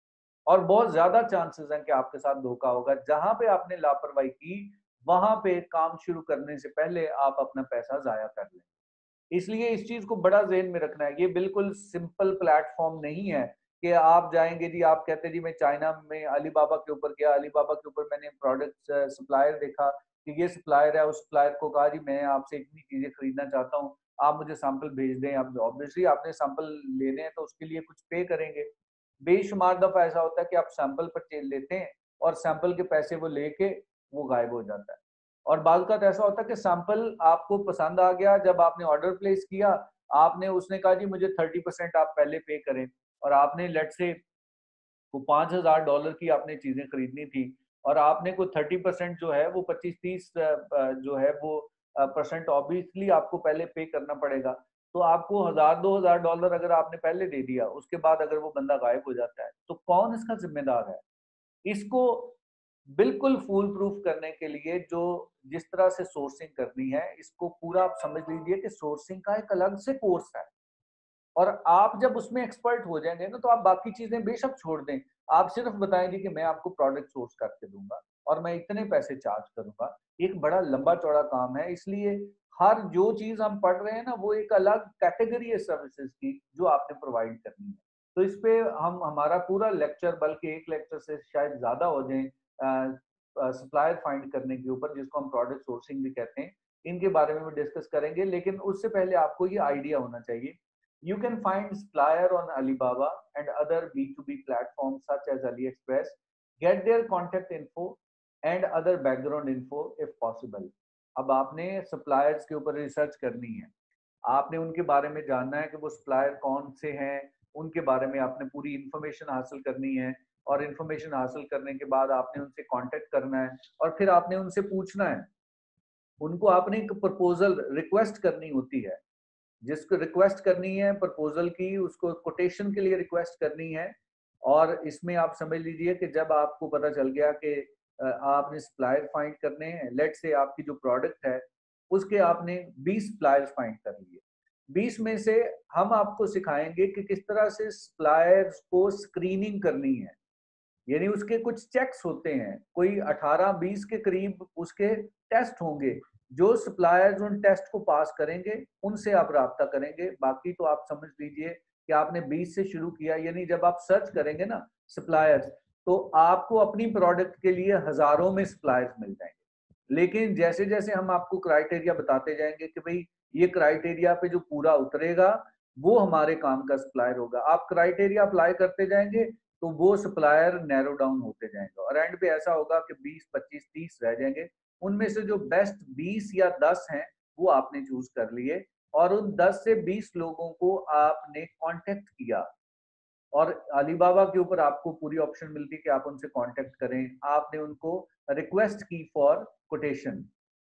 और बहुत ज्यादा चांसेस हैं कि आपके साथ धोखा होगा। जहां पे आपने लापरवाही की, वहां पे काम शुरू करने से पहले आप अपना पैसा जाया कर लें। इसलिए इस चीज को बड़ा ज़हन में रखना है। ये बिल्कुल सिंपल प्लेटफॉर्म नहीं है कि आप जाएंगे जी, आप कहते हैं जी मैं चाइना में अलीबाबा के ऊपर गया, अलीबाबा के ऊपर मैंने प्रोडक्ट सप्लायर देखा कि ये सप्लायर है, उस सप्लायर को कहा जी मैं आपसे इतनी चीजें खरीदना चाहता हूँ, आप मुझे सैंपल भेज दें। अब ऑब्वियसली आपने सैंपल लेने हैं तो उसके लिए कुछ पे करेंगे। बेशुमार दफा ऐसा होता है कि आप सैंपल परचेज लेते हैं और सैंपल के पैसे वो लेके वो गायब हो जाता है। और बाद का ऐसा होता है कि सैंपल आपको पसंद आ गया, जब आपने ऑर्डर प्लेस किया, आपने उसने कहा जी मुझे 30% आप पहले पे करें, और आपने लेट से वो $5,000 की आपने चीजें खरीदनी थी, और आपने को 30% जो है वो 25-30 जो है वो परसेंट ऑब्वियसली आपको पहले पे करना पड़ेगा। तो आपको $1000-2000 अगर आपने पहले दे दिया, उसके बाद अगर वो बंदा गायब हो जाता है, तो कौन इसका जिम्मेदार है? इसको बिल्कुल फूल प्रूफ करने के लिए जो जिस तरह से सोर्सिंग करनी है, इसको पूरा आप समझ लीजिए कि सोर्सिंग का एक अलग से कोर्स है। और आप जब उसमें एक्सपर्ट हो जाएंगे ना, तो आप बाकी चीजें बेशक छोड़ दें। आप सिर्फ बताएं जी कि मैं आपको प्रोडक्ट सोर्स करके दूंगा और मैं इतने पैसे चार्ज करूंगा। एक बड़ा लंबा चौड़ा काम है, इसलिए हर जो चीज हम पढ़ रहे हैं ना, वो एक अलग कैटेगरी है सर्विसेज की जो आपने प्रोवाइड करनी है। तो इस पे हम हमारा पूरा लेक्चर, बल्कि एक लेक्चर से शायद ज्यादा हो जाए, सप्लायर फाइंड करने के ऊपर, जिसको हम प्रोडक्ट सोर्सिंग भी कहते हैं, इनके बारे में भी डिस्कस करेंगे। लेकिन उससे पहले आपको ये आइडिया होना चाहिए। You can find supplier on Alibaba and other B2B platforms such as AliExpress. Get their contact info and other background info if possible. अब आपने suppliers के ऊपर रिसर्च करनी है, आपने उनके बारे में जानना है कि वो supplier कौन से हैं, उनके बारे में आपने पूरी इंफॉर्मेशन हासिल करनी है। और इंफॉर्मेशन हासिल करने के बाद आपने उनसे कांटेक्ट करना है और फिर आपने उनसे पूछना है, उनको आपने एक प्रपोजल रिक्वेस्ट करनी होती है। जिसको रिक्वेस्ट करनी है प्रपोजल की, उसको कोटेशन के लिए रिक्वेस्ट करनी है। और इसमें आप समझ लीजिए कि जब आपको पता चल गया कि आपने सप्लायर फाइंड करने हैं, लेट से आपकी जो प्रोडक्ट है उसके आपने 20 सप्लायर्स फाइंड कर लिए। 20 में से हम आपको सिखाएंगे कि किस तरह से सप्लायर्स को स्क्रीनिंग करनी है। यानी उसके कुछ चेक्स होते हैं, कोई 18-20 के करीब उसके टेस्ट होंगे। जो सप्लायर्स उन टेस्ट को पास करेंगे उनसे आप राब्ता करेंगे। बाकी तो आप समझ लीजिए कि आपने 20 से शुरू किया, यानी जब आप सर्च करेंगे ना सप्लायर्स, तो आपको अपनी प्रोडक्ट के लिए हजारों में सप्लायर्स मिल जाएंगे। लेकिन जैसे जैसे हम आपको क्राइटेरिया बताते जाएंगे कि भाई ये क्राइटेरिया पे जो पूरा उतरेगा वो हमारे काम का सप्लायर होगा, आप क्राइटेरिया अप्लाई करते जाएंगे तो वो सप्लायर नैरो डाउन होते जाएंगे और एंड पे ऐसा होगा कि 20, 25, 30 रह जाएंगे। उनमें से जो बेस्ट 20 या 10 हैं वो आपने चूज कर लिए और उन 10 से 20 लोगों को आपने कांटेक्ट किया। और अलीबाबा के ऊपर आपको पूरी ऑप्शन मिलती है कि आप उनसे कांटेक्ट करें। आपने उनको रिक्वेस्ट की फॉर कोटेशन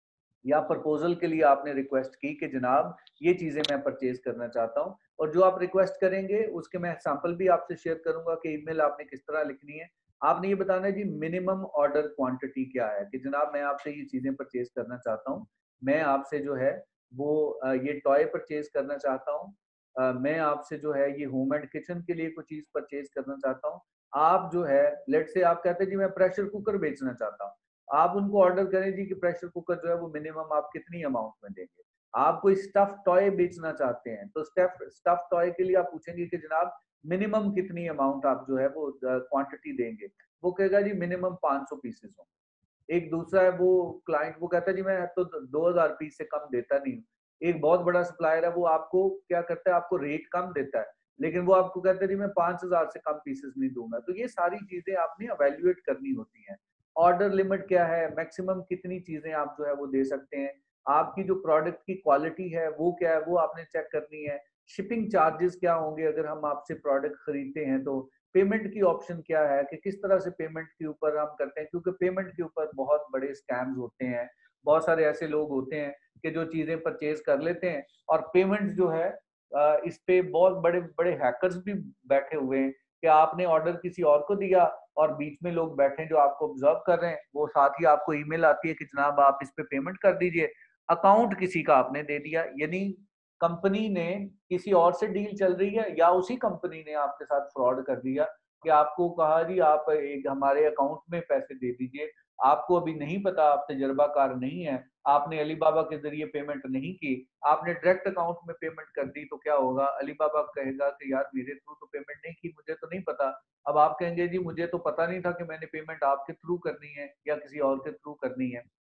या प्रपोजल के लिए आपने रिक्वेस्ट की कि जनाब ये चीजें मैं परचेज करना चाहता हूँ। और जो आप रिक्वेस्ट करेंगे उसके मैं सैंपल भी आपसे शेयर करूंगा कि ईमेल आपने किस तरह लिखनी है। आपने ये बताना है जी मिनिमम ऑर्डर क्वांटिटी क्या है, कि जनाब मैं आपसे ये चीजें परचेज करना चाहता हूँ। मैं आपसे जो है वो ये टॉय परचेज करना चाहता हूँ। मैं आपसे जो है ये होम एंड किचन के लिए कोई चीज परचेज करना चाहता हूँ। आप जो है लेट से आप कहते हैं जी मैं प्रेशर कुकर बेचना चाहता हूँ। आप उनको ऑर्डर करें जी कि प्रेशर कुकर जो है वो मिनिमम आप कितनी अमाउंट में देंगे। आप कोई स्टफ टॉय बेचना चाहते हैं तो स्टफ टॉय के लिए आप पूछेंगे कि जनाब मिनिमम कितनी अमाउंट आप जो है वो क्वांटिटी देंगे। वो कहेगा जी मिनिमम 500 पीसेस हो। एक दूसरा है वो क्लाइंट, वो कहता है जी मैं तो 2000 पीस से कम देता नहीं हूँ। एक बहुत बड़ा सप्लायर है, वो आपको क्या करता है, आपको रेट कम देता है, लेकिन वो आपको कहता है जी मैं 5000 से कम पीसेस नहीं दूंगा। तो ये सारी चीजें आपने अवेल्युएट करनी होती हैं। ऑर्डर लिमिट क्या है, मैक्सिमम कितनी चीजें आप जो है वो दे सकते हैं। आपकी जो प्रोडक्ट की क्वालिटी है वो क्या है वो आपने चेक करनी है। शिपिंग चार्जेस क्या होंगे अगर हम आपसे प्रोडक्ट खरीदते हैं तो। पेमेंट की ऑप्शन क्या है कि किस तरह से पेमेंट के ऊपर हम करते हैं, क्योंकि पेमेंट के ऊपर बहुत बड़े स्कैम्स होते हैं। बहुत सारे ऐसे लोग होते हैं कि जो चीजें परचेज कर लेते हैं और पेमेंट जो है इस पे बहुत बड़े बड़े हैकर्स भी बैठे हुए हैं कि आपने ऑर्डर किसी और को दिया और बीच में लोग बैठे हैं जो आपको ऑब्जर्व कर रहे हैं। वो साथ ही आपको ईमेल आती है कि जनाब आप इस पे पेमेंट कर दीजिए। अकाउंट किसी का आपने दे दिया, यानी कंपनी ने किसी और से डील चल रही है या उसी कंपनी ने आपके साथ फ्रॉड कर दिया कि आपको कहा जी आप एक हमारे अकाउंट में पैसे दे दीजिए। आपको अभी नहीं पता, आप तजर्बाकार नहीं है, आपने अलीबाबा के जरिए पेमेंट नहीं की, आपने डायरेक्ट अकाउंट में पेमेंट कर दी। तो क्या होगा, अलीबाबा कहेगा कि यार मेरे थ्रू तो पेमेंट नहीं की, मुझे तो नहीं पता। अब आप कहेंगे जी मुझे तो पता नहीं था कि मैंने पेमेंट आपके थ्रू करनी है या किसी और के थ्रू करनी है।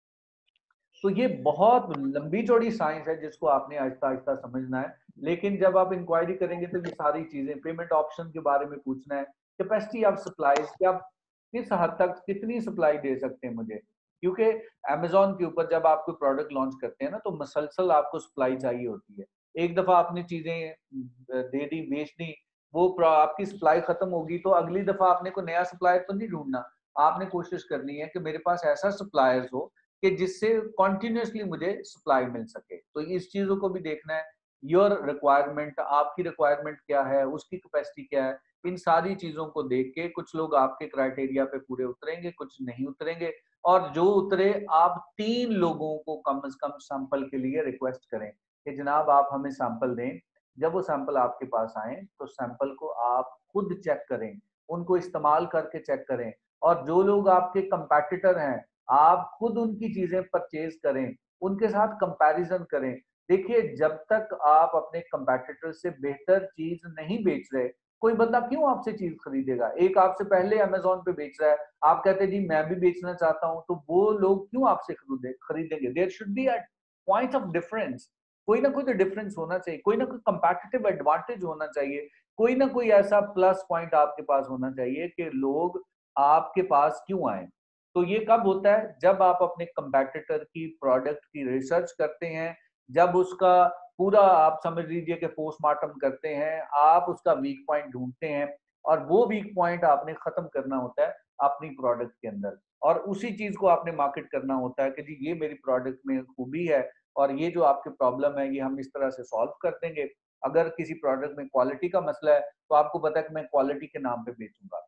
तो ये बहुत लंबी चौड़ी साइंस है जिसको आपने आहिस्ता आहिस्ता समझना है। लेकिन जब आप इंक्वायरी करेंगे तो ये सारी चीजें, पेमेंट ऑप्शन के बारे में पूछना है, कैपेसिटी ऑफ सप्लाईज, कि आप किस हद तक कितनी सप्लाई दे सकते हैं मुझे। क्योंकि अमेजोन के ऊपर जब आप कोई प्रोडक्ट लॉन्च करते हैं ना तो मसलसल आपको सप्लाई चाहिए होती है। एक दफा आपने चीजें दे दी, बेच दी, वो आपकी सप्लाई खत्म होगी तो अगली दफा आपने कोई नया सप्लायर तो नहीं ढूंढना। आपने कोशिश करनी है कि मेरे पास ऐसा सप्लायर्स हो कि जिससे कॉन्टिन्यूसली मुझे सप्लाई मिल सके। तो इस चीजों को भी देखना है। योर रिक्वायरमेंट, आपकी रिक्वायरमेंट क्या है, उसकी कैपेसिटी क्या है, इन सारी चीजों को देख के कुछ लोग आपके क्राइटेरिया पे पूरे उतरेंगे, कुछ नहीं उतरेंगे। और जो उतरे, आप 3 लोगों को कम से कम सैंपल के लिए रिक्वेस्ट करें कि जनाब आप हमें सैंपल दें। जब वो सैंपल आपके पास आए तो सैंपल को आप खुद चेक करें, उनको इस्तेमाल करके चेक करें। और जो लोग आपके कंपैटिटर हैं, आप खुद उनकी चीजें परचेज करें, उनके साथ कंपैरिजन करें। देखिए, जब तक आप अपने कंपैटिटर से बेहतर चीज नहीं बेच रहे, कोई बंदा क्यों आपसे चीज खरीदेगा? एक आपसे पहले अमेज़न पे बेच रहा है, आप कहते हैं जी मैं भी बेचना चाहता हूं, तो वो लोग क्यों आपसे खरीदेंगे? There should be a point of difference. कोई ना कोई तो डिफरेंस होना चाहिए, कोई ना कोई कंपैटिटिव एडवांटेज होना चाहिए, कोई ना कोई ऐसा प्लस पॉइंट आपके पास होना चाहिए कि लोग आपके पास क्यों आए। तो ये कब होता है? जब आप अपने कंपैटिटर की प्रोडक्ट की रिसर्च करते हैं, जब उसका पूरा आप समझ लीजिए कि पोस्टमार्टम करते हैं, आप उसका वीक पॉइंट ढूंढते हैं और वो वीक पॉइंट आपने खत्म करना होता है अपनी प्रोडक्ट के अंदर। और उसी चीज को आपने मार्केट करना होता है कि जी ये मेरी प्रोडक्ट में खूबी है और ये जो आपके प्रॉब्लम है ये हम इस तरह से सॉल्व कर देंगे। अगर किसी प्रोडक्ट में क्वालिटी का मसला है तो आपको पता है कि मैं क्वालिटी के नाम पे बेचूंगा।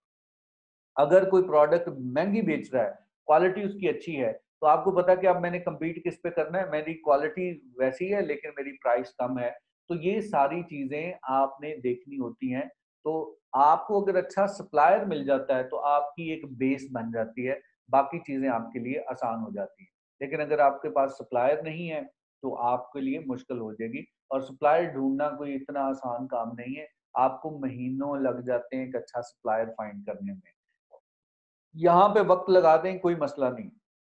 अगर कोई प्रोडक्ट महंगी बेच रहा है, क्वालिटी उसकी अच्छी है, तो आपको पता है कि अब मैंने कम्पीट किस पे करना है, मेरी क्वालिटी वैसी है लेकिन मेरी प्राइस कम है। तो ये सारी चीजें आपने देखनी होती हैं। तो आपको अगर अच्छा सप्लायर मिल जाता है तो आपकी एक बेस बन जाती है, बाकी चीजें आपके लिए आसान हो जाती हैं। लेकिन अगर आपके पास सप्लायर नहीं है तो आपके लिए मुश्किल हो जाएगी। और सप्लायर ढूंढना कोई इतना आसान काम नहीं है, आपको महीनों लग जाते हैं एक अच्छा सप्लायर फाइंड करने में। यहाँ पे वक्त लगा दें, कोई मसला नहीं।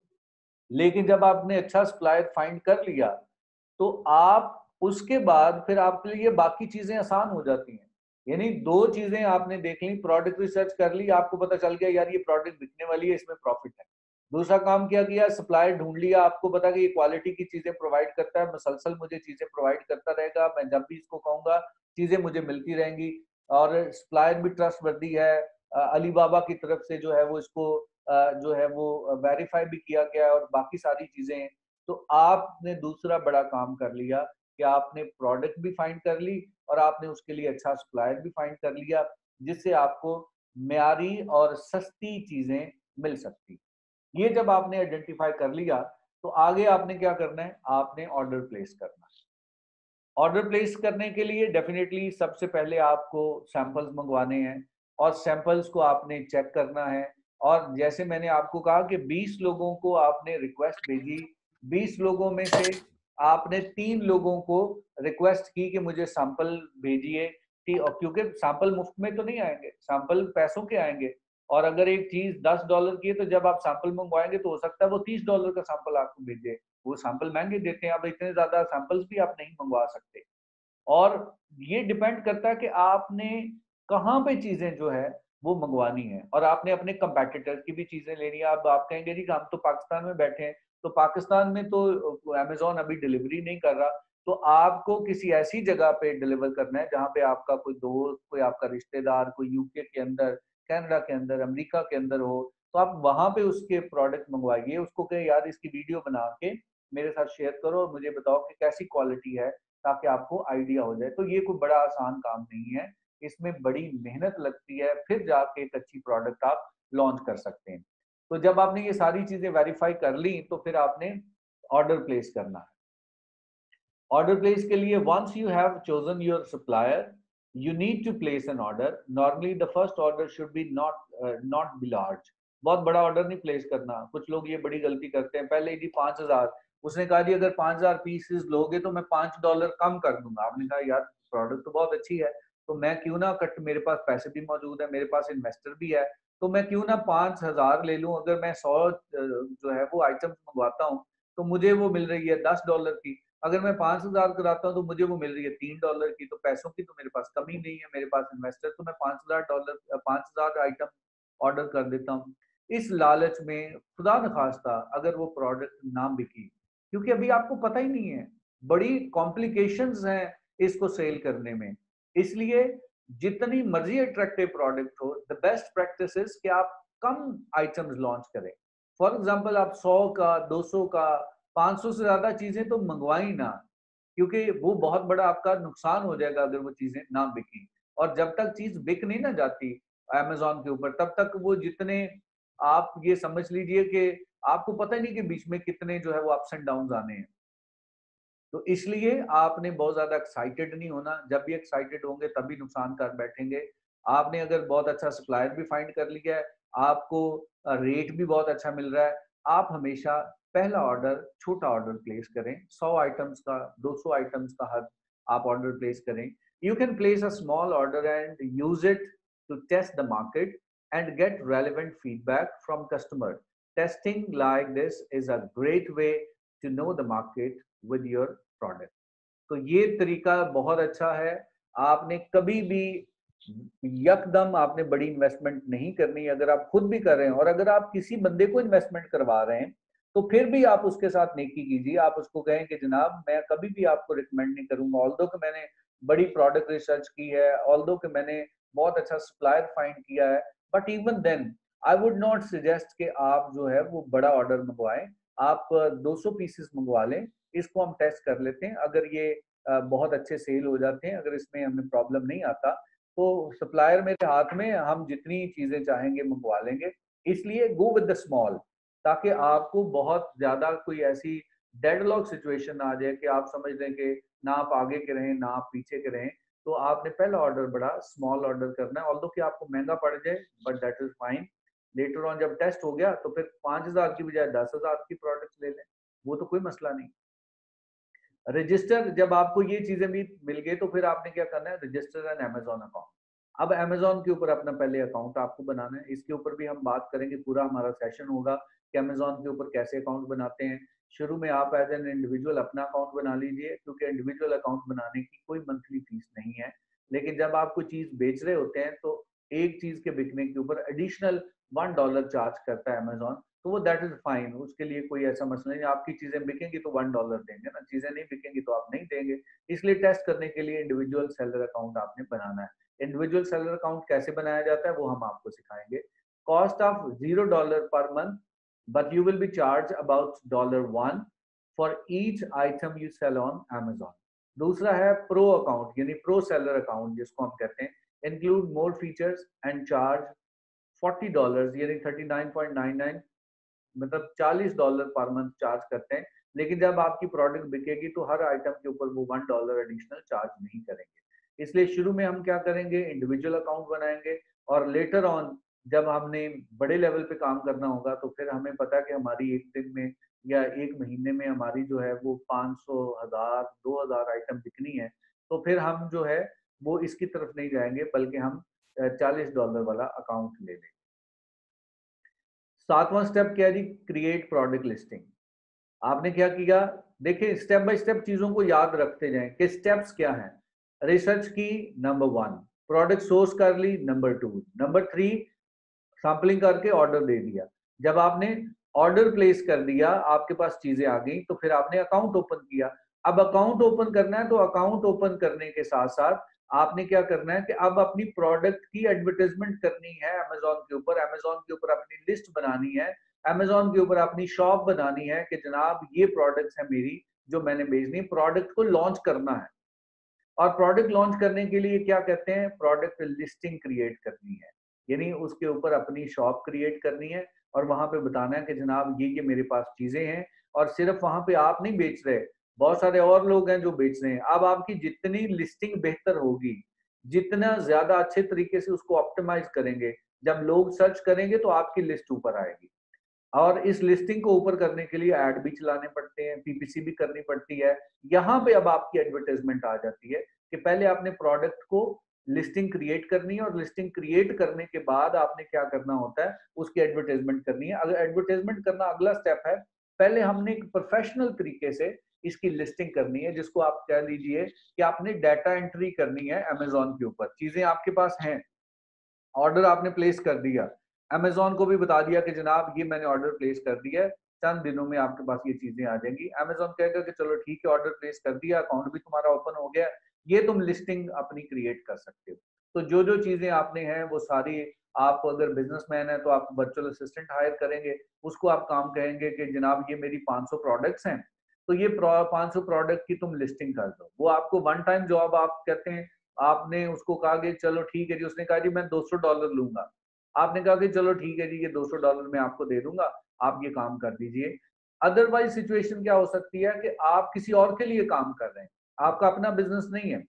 लेकिन जब आपने अच्छा सप्लायर फाइंड कर लिया तो आप उसके बाद फिर आपके लिए बाकी चीजें आसान हो जाती हैं। यानी दो चीजें आपने देख ली, प्रोडक्ट रिसर्च कर ली, आपको पता चल गया यार ये प्रोडक्ट बिकने वाली है, इसमें प्रॉफिट है। दूसरा काम क्या किया, सप्लायर ढूंढ लिया, आपको पता कि ये क्वालिटी की चीजें प्रोवाइड करता है, मुसलसल मुझे चीजें प्रोवाइड करता रहेगा, मैं जब भी इसको कहूंगा चीजें मुझे मिलती रहेंगी। और सप्लायर भी ट्रस्टवर्दी है, अली बाबा की तरफ से जो है वो इसको जो है वो वेरीफाई भी किया गया है और बाकी सारी चीजें। तो आपने दूसरा बड़ा काम कर लिया कि आपने प्रोडक्ट भी फाइंड कर ली और आपने उसके लिए अच्छा सप्लायर भी फाइंड कर लिया, जिससे आपको म्यारी और सस्ती चीजें मिल सकती। ये जब आपने आइडेंटिफाई कर लिया तो आगे आपने क्या करना है, आपने ऑर्डर प्लेस करना है। ऑर्डर प्लेस करने के लिए डेफिनेटली सबसे पहले आपको सैंपल्स मंगवाने हैं और सैंपल्स को आपने चेक करना है। और जैसे मैंने आपको कहा कि 20 लोगों को आपने रिक्वेस्ट भेजी, 20 लोगों में से आपने 3 लोगों को रिक्वेस्ट की कि मुझे सैंपल भेजिए। और क्योंकि सैंपल मुफ्त में तो नहीं आएंगे, सैंपल पैसों के आएंगे। और अगर एक चीज $10 की है तो जब आप सैंपल मंगवाएंगे तो हो सकता है वो $30 का सैंपल आपको भेजे। वो सैंपल महंगे देते हैं, अब इतने ज्यादा सैंपल्स भी आप नहीं मंगवा सकते। और ये डिपेंड करता है कि आपने कहाँ पे चीजें जो है वो मंगवानी है और आपने अपने कंपेटिटर की भी चीजें लेनी है। अब आप कहेंगे जी हम तो पाकिस्तान में बैठे हैं, तो पाकिस्तान में तो अमेजोन अभी डिलीवरी नहीं कर रहा। तो आपको किसी ऐसी जगह पे डिलीवर करना है जहाँ पे आपका कोई दोस्त, कोई आपका रिश्तेदार, कोई यूके के अंदर, कनाडा के अंदर, अमेरिका के अंदर हो। तो आप वहां पे उसके प्रोडक्ट मंगवाइए, उसको कहे यार इसकी वीडियो बना के मेरे साथ शेयर करो और मुझे बताओ कि कैसी क्वालिटी है, ताकि आपको आइडिया हो जाए। तो ये कोई बड़ा आसान काम नहीं है, इसमें बड़ी मेहनत लगती है, फिर जाके एक अच्छी प्रोडक्ट आप लॉन्च कर सकते हैं। तो जब आपने ये सारी चीजें वेरीफाई कर ली तो फिर आपने ऑर्डर प्लेस करना है। ऑर्डर प्लेस के लिए once you have chosen your supplier, you need to place an order. Normally the first order should be not be large. बहुत बड़ा ऑर्डर नहीं प्लेस करना। कुछ लोग ये बड़ी गलती करते हैं, पहले जी 5,000, उसने कहा जी अगर 5,000 पीसेस लोगे तो मैं $5 कम कर दूंगा। आपने कहा यार प्रोडक्ट तो बहुत अच्छी है, तो मैं क्यों ना कट, मेरे पास पैसे भी मौजूद है, मेरे पास इन्वेस्टर भी है, तो मैं क्यों ना 5,000 ले लूं। अगर मैं 100 जो है वो आइटम्स मंगवाता हूँ तो मुझे वो मिल रही है $10 की। अगर मैं 5,000 कराता हूँ तो मुझे वो मिल रही है $3 की। तो पैसों की तो मेरे पास कमी नहीं है, मेरे पास इन्वेस्टर, तो मैं $5,000 5,000 आइटम ऑर्डर कर देता हूँ। इस लालच में खुदा न खास्ता अगर वो प्रोडक्ट ना बिकी, क्योंकि अभी आपको पता ही नहीं है, बड़ी कॉम्प्लिकेशंस हैं इसको सेल करने में। इसलिए जितनी मर्जी अट्रैक्टिव प्रोडक्ट हो, द बेस्ट प्रैक्टिस इज कि आप कम आइटम्स लॉन्च करें। फॉर एग्जाम्पल आप 100 का, 200 का, 500 से ज्यादा चीजें तो मंगवाई ना। क्योंकि वो बहुत बड़ा आपका नुकसान हो जाएगा अगर वो चीजें ना बिकी। और जब तक चीज बिक नहीं ना जाती अमेज़न के ऊपर, तब तक वो जितने, आप ये समझ लीजिए कि आपको पता ही नहीं कि बीच में कितने जो है वो अप्स एंड डाउन्स आने हैं। तो इसलिए आपने बहुत ज़्यादा एक्साइटेड नहीं होना, जब भी एक्साइटेड होंगे तभी नुकसान कर बैठेंगे। आपने अगर बहुत अच्छा सप्लायर भी फाइंड कर लिया है, आपको रेट भी बहुत अच्छा मिल रहा है, आप हमेशा पहला ऑर्डर छोटा ऑर्डर प्लेस करें, 100 आइटम्स का, 200 आइटम्स का हर आप ऑर्डर प्लेस करें। You can place a small order and use it to test the market and get relevant feedback from customer. Testing like this is a great way to know the market with your product. तो ये तरीका बहुत अच्छा है। आपने कभी भी यकदम आपने बड़ी इन्वेस्टमेंट नहीं करनी। अगर आप खुद भी कर रहे हैं और अगर आप किसी बंदे को इन्वेस्टमेंट करवा रहे हैं, तो फिर भी आप उसके साथ नेकी कीजिए। आप उसको कहें कि जनाब मैं कभी भी आपको रिकमेंड नहीं करूंगा, ऑल्दो कि मैंने बड़ी प्रोडक्ट रिसर्च की है, ऑल्दो कि मैंने बहुत अच्छा सप्लायर फाइंड किया है, but even then I would not suggest कि आप जो है वो बड़ा ऑर्डर मंगवाएं। आप 200 पीसेस मंगवा लें, इसको हम टेस्ट कर लेते हैं। अगर ये बहुत अच्छे सेल हो जाते हैं, अगर इसमें हमें प्रॉब्लम नहीं आता, तो सप्लायर मेरे हाथ में, हम जितनी चीजें चाहेंगे मंगवा लेंगे। इसलिए गो विद द स्मॉल, ताकि आपको बहुत ज्यादा कोई ऐसी डेडलॉक सिचुएशन ना आ जाए कि आप समझ लें कि ना आप आगे के रहें ना आप पीछे के रहें। तो आपने पहला ऑर्डर बड़ा स्मॉल ऑर्डर करना है, ऑल्दो कि आपको महंगा पड़ जाए, but that is fine. Later on जब टेस्ट हो गया तो फिर 5,000 की बजाय 10,000 की प्रोडक्ट ले लें, वो तो कोई मसला नहीं। रजिस्टर, जब आपको ये चीजें भी मिल गई तो फिर आपने क्या करना है, रजिस्टर एन अमेजोन अकाउंट। अब अमेजोन के ऊपर अपना पहले अकाउंट आपको बनाना है। इसके ऊपर भी हम बात करेंगे, पूरा हमारा सेशन होगा कि अमेजोन के ऊपर कैसे अकाउंट बनाते हैं। शुरू में आप एज एन इंडिविजुअल अपना अकाउंट बना लीजिए, क्योंकि इंडिविजुअल अकाउंट बनाने की कोई मंथली फीस नहीं है। लेकिन जब आप कोई चीज बेच रहे होते हैं तो एक चीज के बिकने के ऊपर एडिशनल $1 चार्ज करता है अमेजोन। तो वो दैट इज फाइन, उसके लिए कोई ऐसा मसला नहीं। आपकी चीजें बिकेंगी तो $1 देंगे ना, चीजें नहीं बिकेंगी तो आप नहीं देंगे। इसलिए टेस्ट करने के लिए इंडिविजुअल सेलर अकाउंट आपने बनाना है। इंडिविजुअल सेलर अकाउंट कैसे बनाया जाता है वो हम आपको सिखाएंगे। Cost of $0 per month, but you will be charge about $1 for each item you sell on Amazon। दूसरा है प्रो अकाउंट, यानी प्रो सेलर अकाउंट जिसको हम कहते हैं। Include more features and charge $40, यानी 39.99, मतलब $40 पर मंथ चार्ज करते हैं। लेकिन जब आपकी प्रोडक्ट बिकेगी तो हर आइटम के ऊपर वो $1 एडिशनल चार्ज नहीं करेंगे। इसलिए शुरू में हम क्या करेंगे, इंडिविजुअल अकाउंट बनाएंगे, और लेटर ऑन जब हमने बड़े लेवल पे काम करना होगा तो फिर हमें पता है कि हमारी एक दिन में या एक महीने में हमारी जो है वो 500, 1000, 2000 आइटम बिकनी है। तो फिर हम जो है वो इसकी तरफ नहीं जाएंगे, बल्कि हम $40 वाला अकाउंट ले लेंगे। सातवां स्टेप क्या है जी, क्रिएट प्रोडक्ट लिस्टिंग। आपने क्या किया, देखिए स्टेप बाय स्टेप चीजों को याद रखते जाएं कि स्टेप्स क्या हैं। रिसर्च की, नंबर 1। प्रोडक्ट सोर्स कर ली, नंबर 2। नंबर 3, सैंपलिंग करके ऑर्डर दे दिया। जब आपने ऑर्डर प्लेस कर दिया, आपके पास चीजें आ गई, तो फिर आपने अकाउंट ओपन किया। अब अकाउंट ओपन करना है तो अकाउंट ओपन करने के साथ साथ आपने क्या करना है कि अब अपनी प्रोडक्ट की एडवर्टाइजमेंट करनी है अमेजोन के ऊपर। अमेजोन के ऊपर अपनी लिस्ट बनानी है, अमेजोन के ऊपर अपनी शॉप बनानी है कि जनाब ये प्रोडक्ट्स है मेरी जो मैंने बेचनी है। प्रोडक्ट को लॉन्च करना है, और प्रोडक्ट लॉन्च करने के लिए क्या कहते हैं, प्रोडक्ट लिस्टिंग क्रिएट करनी है। यानी उसके ऊपर अपनी शॉप क्रिएट करनी है और वहां पे बताना है कि जनाब ये मेरे पास चीजें हैं। और सिर्फ वहां पे आप नहीं बेच रहे, बहुत सारे और लोग हैं जो बेच रहे हैं। अब आपकी जितनी लिस्टिंग बेहतर होगी, जितना ज्यादा अच्छे तरीके से उसको ऑप्टिमाइज करेंगे, जब लोग सर्च करेंगे तो आपकी लिस्ट ऊपर आएगी। और इस लिस्टिंग को ऊपर करने के लिए ऐड भी चलाने पड़ते हैं, पीपीसी भी करनी पड़ती है। यहाँ पे अब आपकी एडवर्टाइजमेंट आ जाती है कि पहले आपने प्रोडक्ट को लिस्टिंग क्रिएट करनी है, और लिस्टिंग क्रिएट करने के बाद आपने क्या करना होता है, उसकी एडवर्टाइजमेंट करनी है। अगर एडवर्टाइजमेंट करना अगला स्टेप है, पहले हमने एक प्रोफेशनल तरीके से इसकी लिस्टिंग करनी है, जिसको आप कह लीजिए कि आपने डाटा एंट्री करनी है अमेजोन के ऊपर। चीजें आपके पास हैं, ऑर्डर आपने प्लेस कर दिया, अमेजोन को भी बता दिया कि जनाब ये मैंने ऑर्डर प्लेस कर दिया है, चंद दिनों में आपके पास ये चीजें आ जाएंगी। अमेजोन कहेगा कि चलो ठीक है, ऑर्डर प्लेस कर दिया, अकाउंट भी तुम्हारा ओपन हो गया, ये तुम लिस्टिंग अपनी क्रिएट कर सकते हो। तो जो जो चीजें आपने हैं वो सारी, आप अगर बिजनेसमैन है तो आप वर्चुअल असिस्टेंट हायर करेंगे, उसको आप काम कहेंगे कि जनाब ये मेरी 500 प्रोडक्ट्स हैं, तो ये 500 प्रोडक्ट की तुम लिस्टिंग कर दो। वो आपको वन टाइम जॉब आप कहते हैं, आपने उसको कहा कि चलो ठीक है जी, उसने कहा जी मैं $200 लूंगा। आपने कहा कि चलो ठीक है जी, ये $200 मैं आपको दे दूंगा, आप ये काम कर दीजिए। अदरवाइज सिचुएशन क्या हो सकती है कि आप किसी और के लिए काम कर रहे हैं, आपका अपना बिजनेस नहीं है,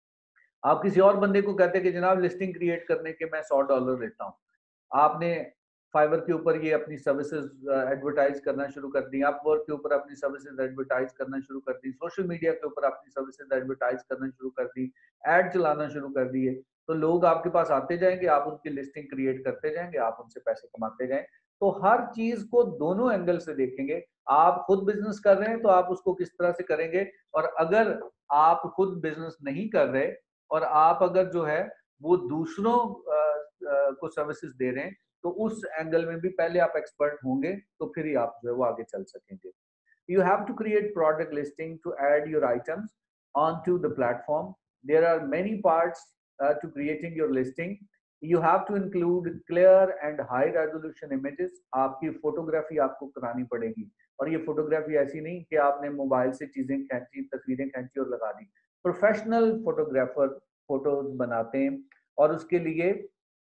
आप किसी और बंदे को कहते हैं कि जनाब लिस्टिंग क्रिएट करने के मैं $100 लेता हूँ। आपने फाइवर के ऊपर ये अपनी सर्विसेज एडवर्टाइज करना शुरू कर दी, अपवर्क के ऊपर अपनी सर्विसेज एडवर्टाइज करना शुरू कर दी, सोशल मीडिया के ऊपर अपनी सर्विसेज एडवर्टाइज करना शुरू कर दी, एड चलाना शुरू कर दिए। तो लोग आपके पास आते जाएंगे, आप उनकी लिस्टिंग क्रिएट करते जाएंगे, आप उनसे पैसे कमाते जाएं। तो हर चीज को दोनों एंगल से देखेंगे। आप खुद बिजनेस कर रहे हैं तो आप उसको किस तरह से करेंगे, और अगर आप खुद बिजनेस नहीं कर रहे और आप अगर जो है वो दूसरों को सर्विसेज दे रहे हैं, तो उस एंगल में भी पहले आप एक्सपर्ट होंगे, तो फिर ही आप जो है वो आगे चल सकेंगे। You have to create product listing to add your items onto the platform. There are many parts to creating your listing. You have to include clear and high resolution images. आपकी फोटोग्राफी आपको करानी पड़ेगी, और ये photography ऐसी नहीं कि आपने मोबाइल से चीजें खींची, तस्वीरें खींची और लगा दी। प्रोफेशनल फोटोग्राफर फोटोज बनाते हैं, और उसके लिए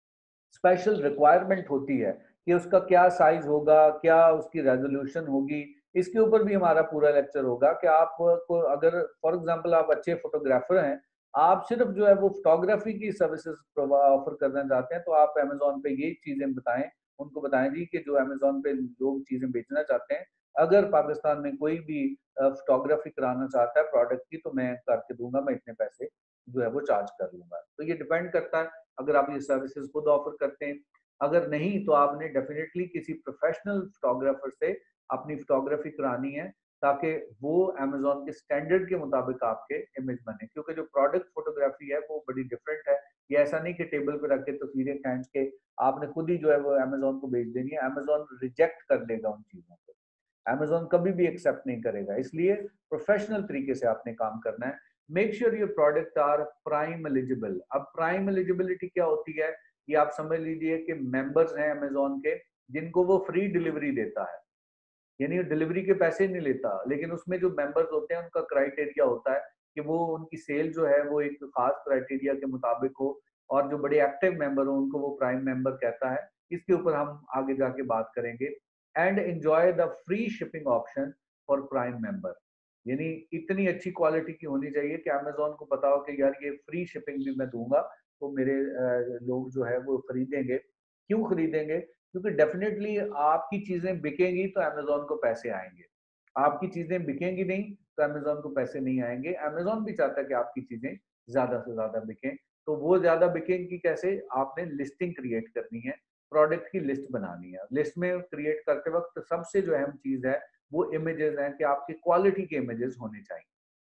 स्पेशल रिक्वायरमेंट होती है कि उसका क्या साइज होगा, क्या उसकी रेजोल्यूशन होगी। इसके ऊपर भी हमारा पूरा लेक्चर होगा कि आपको अगर फॉर एग्जांपल आप अच्छे फोटोग्राफर हैं, आप सिर्फ जो है वो फोटोग्राफी की सर्विसेज ऑफर करना चाहते हैं, तो आप अमेजोन पे ये चीजें बताएं, उनको बताएं जी कि जो अमेजोन पे लोग चीजें बेचना चाहते हैं, अगर पाकिस्तान में कोई भी फोटोग्राफी कराना चाहता है प्रोडक्ट की, तो मैं करके दूंगा, मैं इतने पैसे जो है वो चार्ज कर लूंगा। तो ये डिपेंड करता है अगर आप ये सर्विसेज खुद ऑफर करते हैं। अगर नहीं तो आपने डेफिनेटली किसी प्रोफेशनल फोटोग्राफर से अपनी फोटोग्राफी करानी है, ताकि वो अमेजोन के स्टैंडर्ड के मुताबिक आपके इमेज बने, क्योंकि जो प्रोडक्ट फोटोग्राफी है वो बड़ी डिफरेंट है। ये ऐसा नहीं कि टेबल पे रख के तस्वीरें खींच के आपने खुद ही जो है वो अमेजोन को भेज देनी है। अमेजोन रिजेक्ट कर देगा उन चीजों को, अमेजोन कभी भी एक्सेप्ट नहीं करेगा। इसलिए प्रोफेशनल तरीके से आपने काम करना है। Make sure your product are prime eligible. अब प्राइम एलिजिबिलिटी क्या होती है, ये आप समझ लीजिए कि मेंबर्स हैं अमेजोन के, जिनको वो फ्री डिलीवरी देता है, यानी डिलीवरी के पैसे नहीं लेता, लेकिन उसमें जो मेंबर्स होते हैं उनका क्राइटेरिया होता है कि वो उनकी सेल जो है वो एक खास क्राइटेरिया के मुताबिक हो, और जो बड़े एक्टिव मेंबर हो उनको वो प्राइम मेंबर कहता है। इसके ऊपर हम आगे जाके बात करेंगे। And enjoy the free shipping option for prime member, यानी इतनी अच्छी क्वालिटी की होनी चाहिए कि अमेजोन को पता हो कि यार ये फ्री शिपिंग भी मैं दूंगा, तो मेरे लोग जो है वो खरीदेंगे। क्यों खरीदेंगे? क्योंकि डेफिनेटली आपकी चीजें बिकेंगी तो अमेजोन को पैसे आएंगे, आपकी चीजें बिकेंगी नहीं तो अमेजोन को पैसे नहीं आएंगे। अमेजोन भी चाहता है कि आपकी चीजें ज्यादा से ज्यादा बिकें, तो वो ज्यादा बिकेंगी कैसे? आपने लिस्टिंग क्रिएट करनी है, प्रोडक्ट की लिस्ट बनानी है। लिस्ट में क्रिएट करते वक्त सबसे जो अहम चीज है वो इमेजेस हैं, कि आपकी क्वालिटी के इमेजेस होने चाहिए।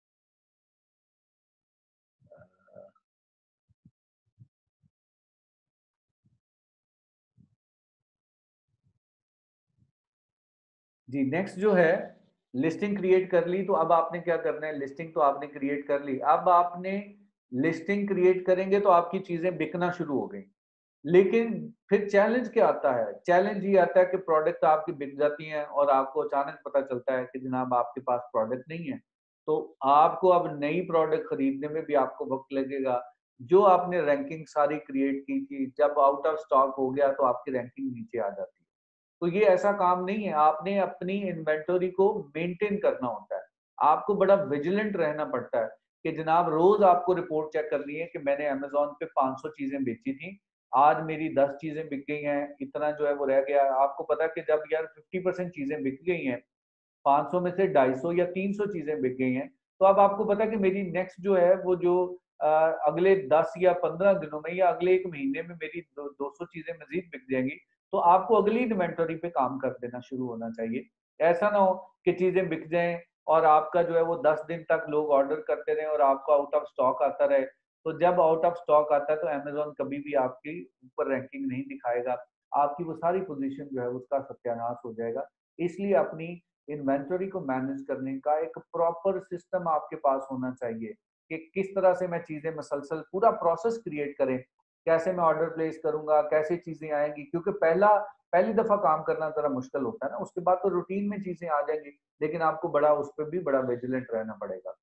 जी, नेक्स्ट जो है, लिस्टिंग क्रिएट कर ली, तो अब आपने क्या करना है? लिस्टिंग तो आपने क्रिएट कर ली, अब आपने लिस्टिंग क्रिएट करेंगे तो आपकी चीजें बिकना शुरू हो गई। लेकिन फिर चैलेंज क्या आता है? चैलेंज ये आता है कि प्रोडक्ट आपकी बिक जाती हैं और आपको अचानक पता चलता है कि जनाब आपके पास प्रोडक्ट नहीं है। तो आपको अब नई प्रोडक्ट खरीदने में भी आपको वक्त लगेगा। जो आपने रैंकिंग सारी क्रिएट की थी, जब आउट ऑफ स्टॉक हो गया तो आपकी रैंकिंग नीचे आ जाती है। तो ये ऐसा काम नहीं है, आपने अपनी इन्वेंटरी को मेंटेन करना होता है। आपको बड़ा विजिलेंट रहना पड़ता है कि जनाब रोज आपको रिपोर्ट चेक करनी है कि मैंने अमेज़न पे 500 चीजें बेची थी, आज मेरी 10 चीजें बिक गई हैं, इतना जो है वो रह गया है। आपको पता है कि जब यार 50% चीजें बिक गई हैं, 500 में से 250 या 300 चीजें बिक गई हैं, तो अब आपको पता है कि मेरी नेक्स्ट जो है वो जो अगले 10 या 15 दिनों में या अगले 1 महीने में मेरी 200 चीजें मजीद बिक जाएंगी। तो आपको अगली इन्वेंटरी पे काम कर देना शुरू होना चाहिए। ऐसा ना हो कि चीजें बिक जाएं और आपका जो है वो 10 दिन तक लोग ऑर्डर करते रहे और आपको आउट ऑफ स्टॉक आता रहे। तो जब आउट ऑफ स्टॉक आता है तो अमेज़न कभी भी आपकी ऊपर रैंकिंग नहीं दिखाएगा, आपकी वो सारी पोजीशन जो है उसका सत्यानाश हो जाएगा। इसलिए अपनी इन्वेंटरी को मैनेज करने का एक प्रॉपर सिस्टम आपके पास होना चाहिए कि किस तरह से मैं चीजें मसलसल पूरा प्रोसेस क्रिएट करें कैसे मैं ऑर्डर प्लेस करूंगा, कैसे चीजें आएंगी, क्योंकि पहली दफा काम करना जरा मुश्किल होता है ना, उसके बाद तो रूटीन में चीजें आ जाएंगी, लेकिन आपको बड़ा उस पर भी बड़ा विजिलेंट रहना पड़ेगा।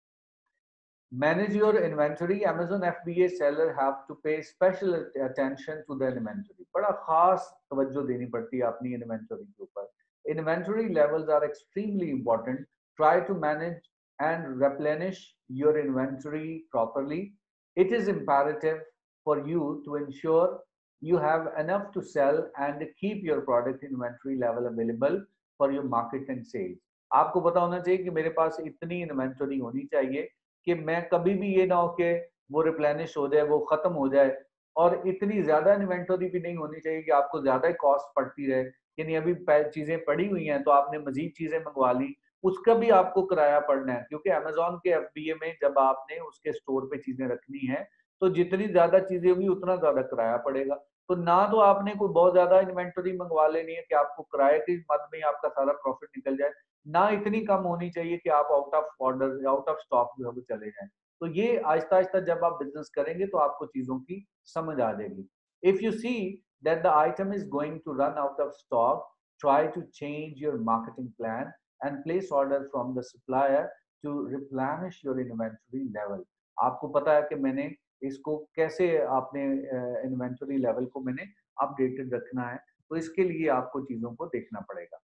Manage your inventory. Amazon FBA seller have to pay special attention to their inventory. बड़ा खास तवज्जो देनी पड़ती है अपनी इन्वेंटरी के ऊपर। Inventory levels are extremely important. Try to manage and replenish your inventory properly. It is imperative for you to ensure you have enough to sell and keep your product inventory level available for your market and sales. आपको पता होना चाहिए कि मेरे पास इतनी inventory होनी चाहिए कि मैं कभी भी ये ना हो कि वो रिप्लेनिश हो जाए, वो खत्म हो जाए, और इतनी ज्यादा इन्वेंटरी भी नहीं होनी चाहिए कि आपको ज्यादा कॉस्ट पड़ती रहे कि नहीं अभी चीजें पड़ी हुई हैं तो आपने मजीद चीजें मंगवा ली, उसका भी आपको किराया पड़ना है, क्योंकि अमेजोन के एफबीए में जब आपने उसके स्टोर पे चीजें रखनी है तो जितनी ज्यादा चीजें होगी उतना ज्यादा किराया पड़ेगा। तो ना तो आपने कोई बहुत ज्यादा इन्वेंटरी मंगवा लेनी है कि आपको किराए की मद में आपका सारा प्रॉफिट निकल जाए, ना इतनी कम होनी चाहिए कि आप out of order out of stock जो है वो चले जाएं। तो ये आहिस्ता आहिस्ता जब आप बिजनेस करेंगे तो आपको चीजों की समझ आ जाएगी। If you see that the item is going to run out of stock, try to change your marketing plan and place order from the supplier to replenish your inventory level. आपको पता है कि मैंने इसको कैसे आपने इन्वेंटरी लेवल को मैंने अपडेटेड रखना है, तो इसके लिए आपको चीजों को देखना पड़ेगा।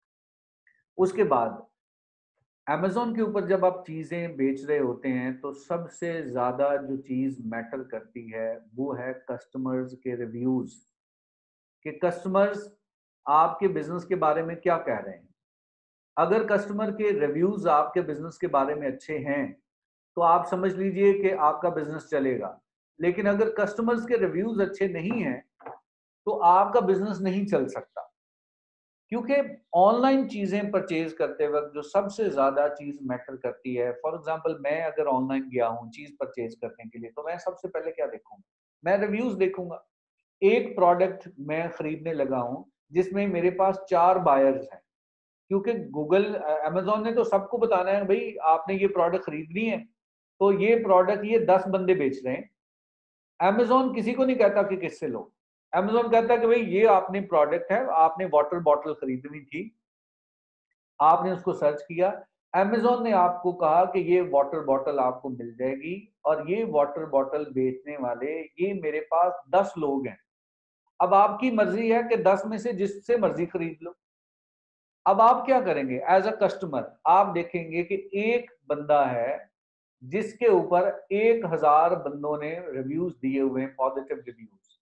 उसके बाद अमेज़न के ऊपर जब आप चीज़ें बेच रहे होते हैं तो सबसे ज़्यादा जो चीज़ मैटर करती है वो है कस्टमर्स के रिव्यूज़, कि कस्टमर्स आपके बिजनेस के बारे में क्या कह रहे हैं। अगर कस्टमर के रिव्यूज़ आपके बिजनेस के बारे में अच्छे हैं तो आप समझ लीजिए कि आपका बिजनेस चलेगा। लेकिन अगर कस्टमर्स के रिव्यूज़ अच्छे नहीं हैं तो आपका बिजनेस नहीं चल सकता, क्योंकि ऑनलाइन चीजें परचेज करते वक्त जो सबसे ज्यादा चीज मैटर करती है, फॉर एग्जांपल मैं अगर ऑनलाइन गया हूँ चीज परचेज करने के लिए तो मैं सबसे पहले क्या देखूंगा, मैं रिव्यूज देखूंगा। एक प्रोडक्ट मैं खरीदने लगा हूँ जिसमें मेरे पास 4 बायर्स हैं, क्योंकि गूगल अमेजोन ने तो सबको बताना है भाई आपने ये प्रोडक्ट खरीदनी है, तो ये प्रोडक्ट ये 10 बंदे बेच रहे हैं। अमेज़न किसी को नहीं कहता कि किससे लो। अमेज़न कहता है कि भाई ये आपने प्रोडक्ट है, आपने वाटर बॉटल खरीदनी थी, आपने उसको सर्च किया, अमेज़न ने आपको कहा कि ये वाटर बॉटल आपको मिल जाएगी और ये वाटर बॉटल बेचने वाले ये मेरे पास 10 लोग हैं। अब आपकी मर्जी है कि 10 में से जिससे मर्जी खरीद लो। अब आप क्या करेंगे एज अ कस्टमर, आप देखेंगे कि एक बंदा है जिसके ऊपर 1000 बंदों ने रिव्यूज दिए हुए हैं, पॉजिटिव रिव्यूज।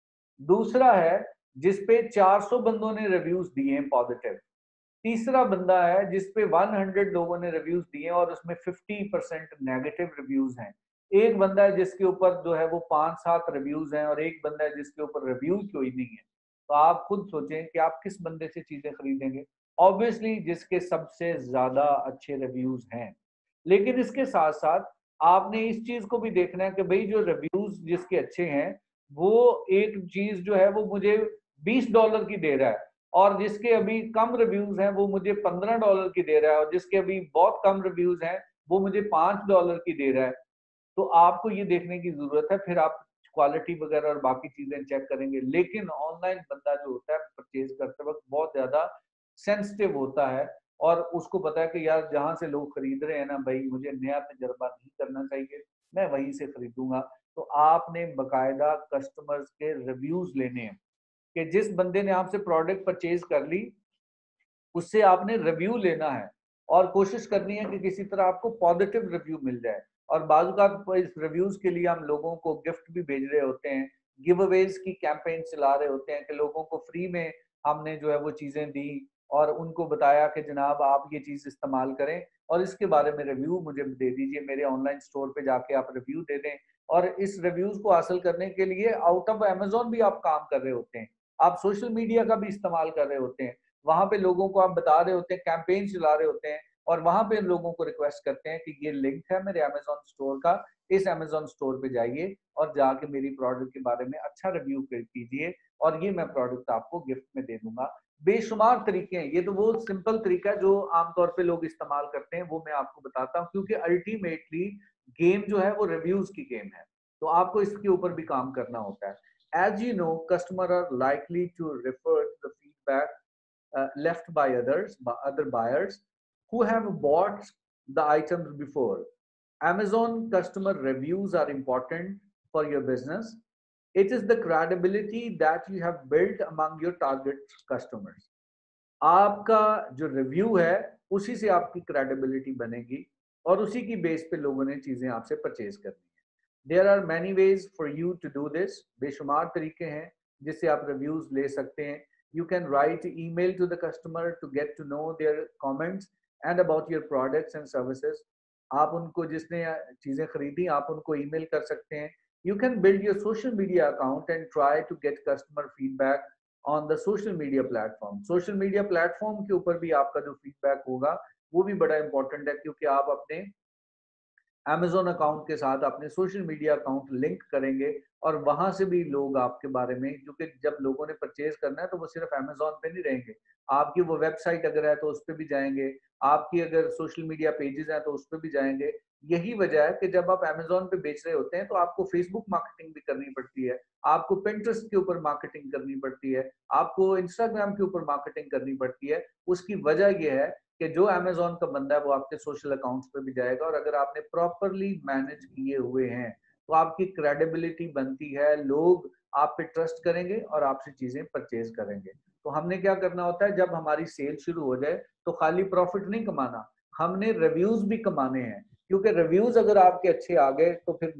दूसरा है जिसपे 400 बंदों ने रिव्यूज दिए हैं पॉजिटिव। तीसरा बंदा है जिसपे 100 लोगों ने रिव्यूज दिए हैं और उसमें 50% नेगेटिव रिव्यूज हैं। एक बंदा है जिसके ऊपर जो है वो 5-7 रिव्यूज हैं और एक बंदा है जिसके ऊपर रिव्यूज कोई नहीं है। तो आप खुद सोचें कि आप किस बंदे से चीजें खरीदेंगे। ऑब्वियसली जिसके सबसे ज्यादा अच्छे रिव्यूज हैं। लेकिन इसके साथ साथ आपने इस चीज को भी देखना है कि भाई जो रिव्यूज जिसके अच्छे हैं वो एक चीज जो है वो मुझे $20 की दे रहा है, और जिसके अभी कम रिव्यूज हैं वो मुझे $15 की दे रहा है, और जिसके अभी बहुत कम रिव्यूज हैं वो मुझे $5 की दे रहा है। तो आपको ये देखने की जरूरत है, फिर आप क्वालिटी वगैरह और बाकी चीजें चेक करेंगे। लेकिन ऑनलाइन बंदा जो होता है परचेज करते वक्त बहुत ज्यादा सेंसिटिव होता है और उसको पता है कि यार जहां से लोग खरीद रहे हैं ना भाई, मुझे नया तजर्बा नहीं करना चाहिए, मैं वहीं से खरीदूंगा। तो आपने बकायदा कस्टमर्स के रिव्यूज लेने हैं, कि जिस बंदे ने आपसे प्रोडक्ट परचेज कर ली उससे आपने रिव्यू लेना है और कोशिश करनी है कि किसी तरह आपको पॉजिटिव रिव्यू मिल जाए। और बाजूकात इस रिव्यूज के लिए हम लोगों को गिफ्ट भी भेज रहे होते हैं, गिव अवेज की कैंपेन चला रहे होते हैं कि लोगों को फ्री में हमने जो है वो चीजें दी और उनको बताया कि जनाब आप ये चीज इस्तेमाल करें और इसके बारे में रिव्यू मुझे दे दीजिए, मेरे ऑनलाइन स्टोर पे जाके आप रिव्यू दे दें। और इस रिव्यूज को हासिल करने के लिए आउट ऑफ अमेजोन भी आप काम कर रहे होते हैं, आप सोशल मीडिया का भी इस्तेमाल कर रहे होते हैं, वहां पे लोगों को आप बता रहे होते हैं, कैंपेन चला रहे होते हैं और वहां पे लोगों को रिक्वेस्ट करते हैं कि ये लिंक है मेरे अमेजोन स्टोर का, इस अमेजोन स्टोर पे जाइए और जाके मेरी प्रोडक्ट के बारे में अच्छा रिव्यू कीजिए और ये मैं प्रोडक्ट आपको गिफ्ट में दे दूंगा। बेशुमार तरीके हैं, ये तो वो सिंपल तरीका है जो आमतौर पे लोग इस्तेमाल करते हैं, वो मैं आपको बताता हूँ, क्योंकि अल्टीमेटली गेम जो है वो रिव्यूज की गेम है। तो आपको इसके ऊपर भी काम करना होता है। As you know, customer are likely to refer to the feedback left by others, by other buyers who have bought the items before. Amazon customer reviews are important for your business. It is the credibility that you have built among your target customers. आपका जो review है उसी से आपकी credibility बनेगी और उसी की बेस पे लोगों ने चीजें आपसे परचेज करनी है। There are many ways for you to do this, बेशुमार तरीके हैं जिससे आप रिव्यूज ले सकते हैं। You can write email to the customer to get to know their comments and about your products and services. आप उनको, जिसने चीजें खरीदी, आप उनको ईमेल कर सकते हैं। You can build your social media account and try to get customer feedback on the social media platform. Social media platform के ऊपर भी आपका जो फीडबैक होगा वो भी बड़ा इंपॉर्टेंट है, क्योंकि आप अपने Amazon अकाउंट के साथ अपने सोशल मीडिया अकाउंट लिंक करेंगे और वहां से भी लोग आपके बारे में, क्योंकि जब लोगों ने परचेज करना है तो वो सिर्फ Amazon पे नहीं रहेंगे, आपकी वो वेबसाइट अगर है तो उस पर भी जाएंगे, आपकी अगर सोशल मीडिया पेजेस हैं तो उस पर भी जाएंगे। यही वजह है कि जब आप Amazon पे बेच रहे होते हैं तो आपको फेसबुक मार्केटिंग भी करनी पड़ती है, आपको Pinterest के ऊपर मार्केटिंग करनी पड़ती है, आपको इंस्टाग्राम के ऊपर मार्केटिंग करनी पड़ती है। उसकी वजह यह है कि जो Amazon का बंदा है वो आपके सोशल अकाउंट्स पे भी जाएगा, और अगर आपने प्रॉपरली मैनेज किए हुए हैं तो आपकी क्रेडिबिलिटी बनती है, लोग आप पे ट्रस्ट करेंगे और आपसे चीजें परचेज करेंगे। तो हमने क्या करना होता है, जब हमारी सेल शुरू हो जाए तो खाली प्रॉफिट नहीं कमाना, हमने रिव्यूज भी कमाने हैं, क्योंकि रिव्यूज अगर आपके अच्छे आ गए तो फिर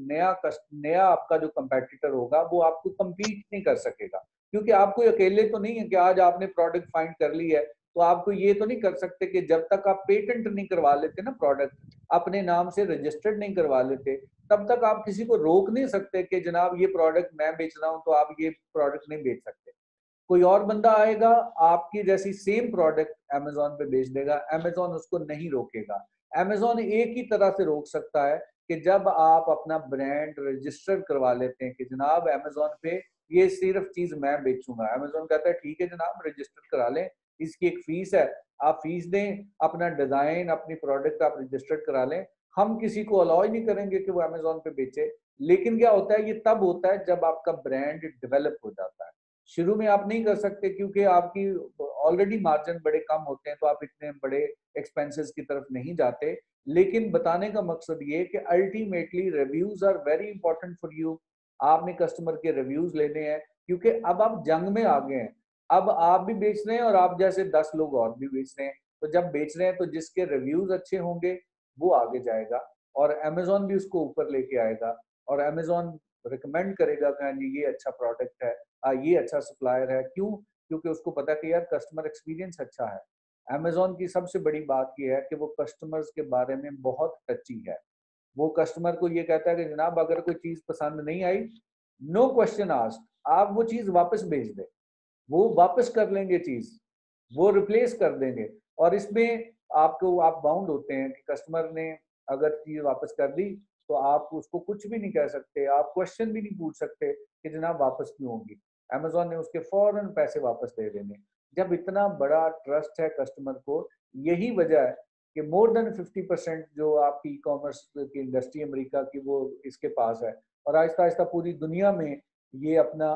नया आपका जो कंपेटिटर होगा वो आपको कम्पीट नहीं कर सकेगा, क्योंकि आप कोई अकेले तो नहीं है कि आज आपने प्रोडक्ट फाइंड कर ली है तो आपको ये तो नहीं कर सकते कि जब तक आप पेटेंट नहीं करवा लेते ना, प्रोडक्ट अपने नाम से रजिस्टर्ड नहीं करवा लेते, तब तक आप किसी को रोक नहीं सकते कि जनाब ये प्रोडक्ट मैं बेच रहा हूं तो आप ये प्रोडक्ट नहीं बेच सकते। कोई और बंदा आएगा आपकी जैसी सेम प्रोडक्ट अमेजोन पे बेच देगा, अमेजोन उसको नहीं रोकेगा। अमेजोन एक ही तरह से रोक सकता है कि जब आप अपना ब्रांड रजिस्टर करवा लेते हैं कि जनाब अमेजोन पे ये सिर्फ चीज मैं बेचूंगा, अमेजोन कहता है ठीक है जनाब रजिस्टर करा लें, इसकी एक फीस है, आप फीस दें, अपना डिजाइन अपनी प्रोडक्ट आप रजिस्टर्ड करा लें, हम किसी को अलाउ ही नहीं करेंगे कि वो अमेजोन पे बेचे। लेकिन क्या होता है, ये तब होता है जब आपका ब्रांड डेवलप हो जाता है। शुरू में आप नहीं कर सकते क्योंकि आपकी ऑलरेडी मार्जिन बड़े कम होते हैं, तो आप इतने बड़े एक्सपेंसेस की तरफ नहीं जाते। लेकिन बताने का मकसद ये कि ultimately reviews are very important for you. आपने कस्टमर के रिव्यूज लेने हैं, क्योंकि अब आप जंग में आ गए हैं, अब आप भी बेच रहे हैं और आप जैसे 10 लोग और भी बेच रहे हैं। तो जब बेच रहे हैं तो जिसके रिव्यूज अच्छे होंगे वो आगे जाएगा और अमेजोन भी उसको ऊपर लेके आएगा, और अमेजोन रिकमेंड करेगा कि हाँ जी ये अच्छा प्रोडक्ट है, ये अच्छा सप्लायर है। क्यों? क्योंकि उसको पता कि यार कस्टमर एक्सपीरियंस अच्छा है। अमेजोन की सबसे बड़ी बात यह है कि वो कस्टमर्स के बारे में बहुत टची है। वो कस्टमर को ये कहता है कि जनाब अगर कोई चीज पसंद नहीं आई, नो क्वेश्चन आस्क्ड, आप वो चीज वापस भेज दें, वो वापस कर लेंगे चीज, वो रिप्लेस कर देंगे। और इसमें आपको आप बाउंड होते हैं कि कस्टमर ने अगर चीज वापस कर दी तो आप उसको कुछ भी नहीं कह सकते, आप क्वेश्चन भी नहीं पूछ सकते कि जनाब वापस क्यों होगी। अमेजोन ने उसके फौरन पैसे वापस दे देने। जब इतना बड़ा ट्रस्ट है कस्टमर को, यही वजह है कि मोर देन 50% जो आपकी ई कॉमर्स की इंडस्ट्री अमेरिका की वो इसके पास है, और आहिस्ता आहिस्ता पूरी दुनिया में ये अपना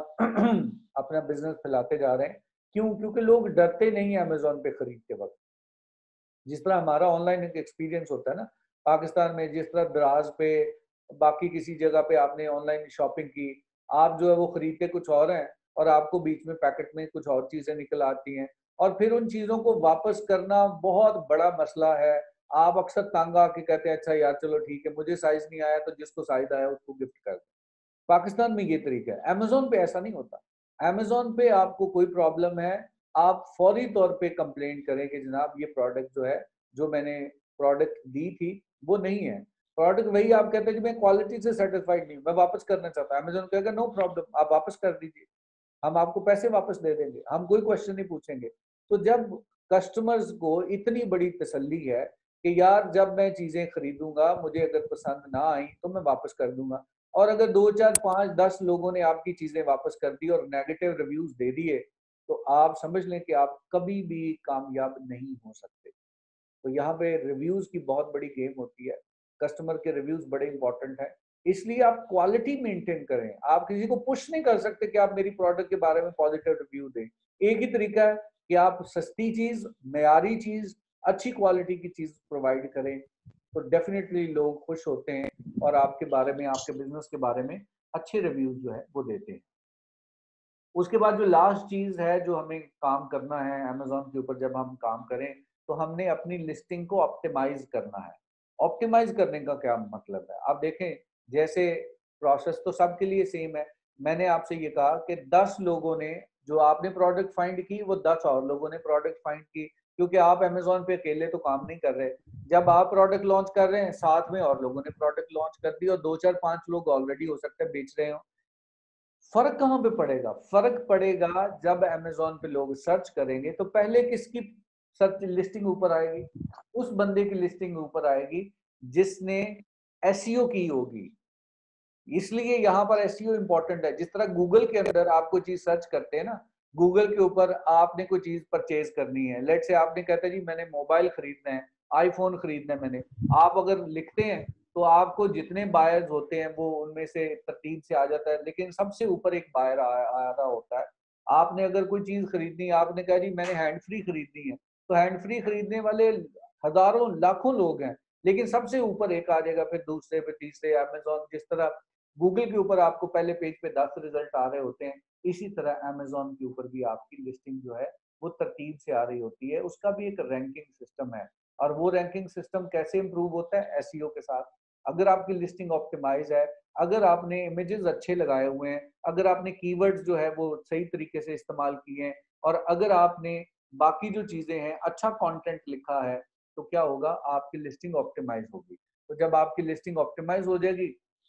अपना बिजनेस फैलाते जा रहे हैं। क्यों? क्योंकि लोग डरते नहीं है अमेजोन पे खरीदते वक्त। जिस तरह हमारा ऑनलाइन एक एक्सपीरियंस होता है ना, पाकिस्तान में जिस तरह दराज पे बाकी किसी जगह पे आपने ऑनलाइन शॉपिंग की, आप जो है वो खरीदते कुछ और हैं और आपको बीच में पैकेट में कुछ और चीजें निकल आती हैं, और फिर उन चीजों को वापस करना बहुत बड़ा मसला है। आप अक्सर तंग आके कहते हैं अच्छा यार चलो ठीक है, मुझे साइज नहीं आया तो जिसको साइज आया उसको गिफ्ट कर। पाकिस्तान में ये तरीका है, अमेजोन पे ऐसा नहीं होता। अमेजोन पे आपको कोई प्रॉब्लम है, आप फौरी तौर पे कंप्लेंट करें कि जनाब ये प्रोडक्ट जो है, जो मैंने प्रोडक्ट दी थी वो नहीं है। प्रोडक्ट वही आप कहते हैं कि मैं क्वालिटी से सेटिस्फाइड नहीं हूँ, मैं वापस करना चाहता हूँ, अमेजोन कहेगा नो प्रॉब्लम, आप वापस कर दीजिए, हम आपको पैसे वापस दे देंगे, हम कोई क्वेश्चन नहीं पूछेंगे। तो जब कस्टमर्स को इतनी बड़ी तसल्ली है कि यार जब मैं चीजें खरीदूंगा मुझे अगर पसंद ना आई तो मैं वापस कर दूंगा, और अगर 2 4 5 10 लोगों ने आपकी चीजें वापस कर दी और नेगेटिव रिव्यूज दे दिए, तो आप समझ लें कि आप कभी भी कामयाब नहीं हो सकते। तो यहाँ पे रिव्यूज की बहुत बड़ी गेम होती है, कस्टमर के रिव्यूज बड़े इंपॉर्टेंट है। इसलिए आप क्वालिटी मेंटेन करें। आप किसी को पुश नहीं कर सकते कि आप मेरी प्रोडक्ट के बारे में पॉजिटिव रिव्यू दें। एक ही तरीका है कि आप सस्ती चीज, मयारी चीज, अच्छी क्वालिटी की चीज प्रोवाइड करें, तो डेफिनेटली लोग खुश होते हैं और आपके बारे में, आपके बिजनेस के बारे में अच्छे रिव्यूज जो है वो देते हैं। उसके बाद जो लास्ट चीज है जो हमें काम करना है अमेजोन के ऊपर, जब हम काम करें तो हमने अपनी लिस्टिंग को ऑप्टिमाइज करना है। ऑप्टिमाइज करने का क्या मतलब है? आप देखें, जैसे प्रोसेस तो सबके लिए सेम है। मैंने आपसे ये कहा कि 10 लोगों ने, जो आपने प्रोडक्ट फाइंड की, वो 10 और लोगों ने प्रोडक्ट फाइंड की, क्योंकि आप अमेजोन पे अकेले तो काम नहीं कर रहे। जब आप प्रोडक्ट लॉन्च कर रहे हैं, साथ में और लोगों ने प्रोडक्ट लॉन्च कर दी और 2 4 5 लोग ऑलरेडी हो सकता है बेच रहे हो। फर्क कहाँ पे पड़ेगा? फर्क पड़ेगा जब अमेजोन पे लोग सर्च करेंगे तो पहले किसकी सर्च लिस्टिंग ऊपर आएगी? उस बंदे की लिस्टिंग ऊपर आएगी जिसने एसईओ की होगी। इसलिए यहाँ पर एसईओ इंपॉर्टेंट है। जिस तरह गूगल के अंदर आप कोई चीज सर्च करते हैं ना, गूगल के ऊपर आपने कोई चीज परचेज करनी है, लेट से आपने कहते हैं जी मैंने मोबाइल खरीदना है, आईफोन खरीदना है मैंने, आप अगर लिखते हैं तो आपको जितने बायर्स होते हैं वो उनमें से तरतीब से आ जाता है, लेकिन सबसे ऊपर एक बायर आ रहा होता है। आपने अगर कोई चीज खरीदनी है, आपने कहा जी मैंने हैंड फ्री खरीदनी है, तो हैंड फ्री खरीदने वाले हजारों लाखों लोग हैं, लेकिन सबसे ऊपर एक आ जाएगा, फिर दूसरे, फिर तीसरे। अमेजोन जिस तरह गूगल के ऊपर आपको पहले पेज पे 10 रिजल्ट आ रहे होते हैं, इसी तरह अमेजोन के ऊपर भी आपकी लिस्टिंग जो है वो तरतीब से आ रही होती है। उसका भी एक रैंकिंग सिस्टम है, और वो रैंकिंग सिस्टम कैसे इंप्रूव होता है? एसईओ के साथ। अगर आपकी लिस्टिंग ऑप्टिमाइज है, अगर आपने इमेजेस अच्छे लगाए हुए हैं, अगर आपने कीवर्ड्स जो है वो सही तरीके से इस्तेमाल किए हैं, और अगर आपने बाकी जो चीजें हैं अच्छा कंटेंट लिखा है, तो क्या होगा? आपकी लिस्टिंग ऑप्टिमाइज होगी। तो जब आपकी लिस्टिंग ऑप्टिमाइज हो जाएगी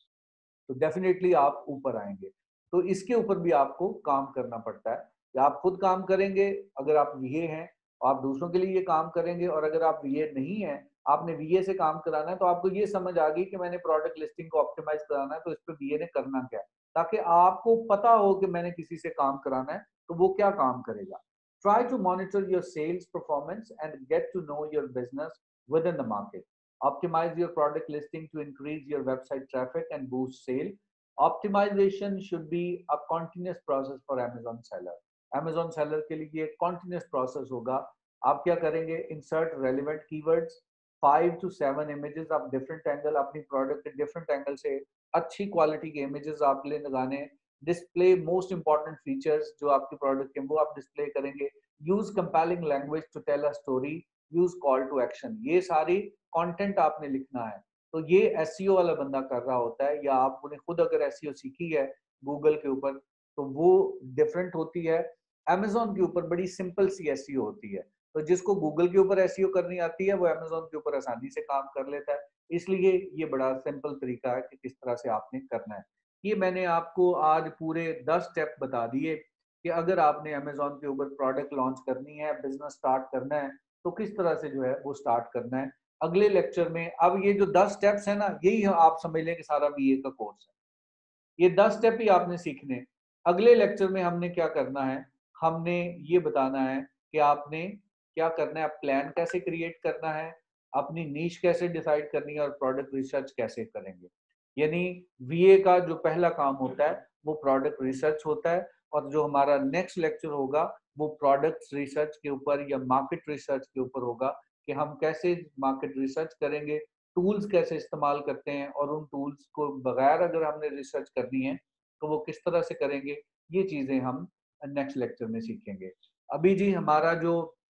तो डेफिनेटली आप ऊपर आएंगे। तो इसके ऊपर भी आपको काम करना पड़ता है कि आप खुद काम करेंगे, अगर आप वीए हैं, आप दूसरों के लिए ये काम करेंगे, और अगर आप वीए नहीं है, आपने वीए से काम कराना है, तो आपको ये समझ आ गई कि मैंने प्रोडक्ट लिस्टिंग को ऑप्टिमाइज कराना है, तो इस पर वीए ने करना क्या है, ताकि आपको पता हो कि मैंने किसी से काम कराना है तो वो क्या काम करेगा। Try to monitor your sales performance and get to know your business within the market. Optimize your product listing to increase your website traffic and boost sale. Optimization should be a continuous process for Amazon seller. Amazon seller के लिए ये continuous process होगा। आप क्या करेंगे? Insert relevant keywords, 5 to 7 images of different angle, अपनी product के different angle से अच्छी quality के images आप ले लगाने। Display most important features जो आपकी product के, वो आप display करेंगे। Use compelling language to tell a story. Use call to action. ये सारी कंटेंट आपने लिखना है। तो ये एसईओ वाला बंदा कर रहा होता है, या आपने खुद अगर एसईओ सीखी है गूगल के ऊपर, तो वो डिफरेंट होती है। अमेजोन के ऊपर बड़ी सिंपल सी एसईओ होती है, तो जिसको गूगल के ऊपर एसईओ करनी आती है वो अमेजोन के ऊपर आसानी से काम कर लेता है। इसलिए ये बड़ा सिंपल तरीका है कि किस तरह से आपने करना है। ये मैंने आपको आज पूरे 10 स्टेप बता दिए कि अगर आपने अमेजोन के ऊपर प्रोडक्ट लॉन्च करनी है, बिजनेस स्टार्ट करना है, तो किस तरह से जो है वो स्टार्ट करना है। अगले लेक्चर में, अब ये जो 10 स्टेप्स है ना, यही आप समझ लें कि सारा बीए का कोर्स है। ये 10 स्टेप ही आपने सीखने। अगले लेक्चर में हमने क्या करना है? हमने ये बताना है कि आपने क्या करना है, प्लान कैसे क्रिएट करना है, अपनी नीश कैसे डिसाइड करनी है, और प्रोडक्ट रिसर्च कैसे करेंगे। यानी वीए का जो पहला काम होता है वो प्रोडक्ट रिसर्च होता है, और जो हमारा नेक्स्ट लेक्चर होगा वो प्रोडक्ट रिसर्च के ऊपर या मार्केट रिसर्च के ऊपर होगा, कि हम कैसे मार्केट रिसर्च करेंगे, टूल्स कैसे इस्तेमाल करते हैं, और उन टूल्स को बगैर अगर हमने रिसर्च करनी है तो वो किस तरह से करेंगे। ये चीजें हम नेक्स्ट लेक्चर में सीखेंगे। अभी जी हमारा जो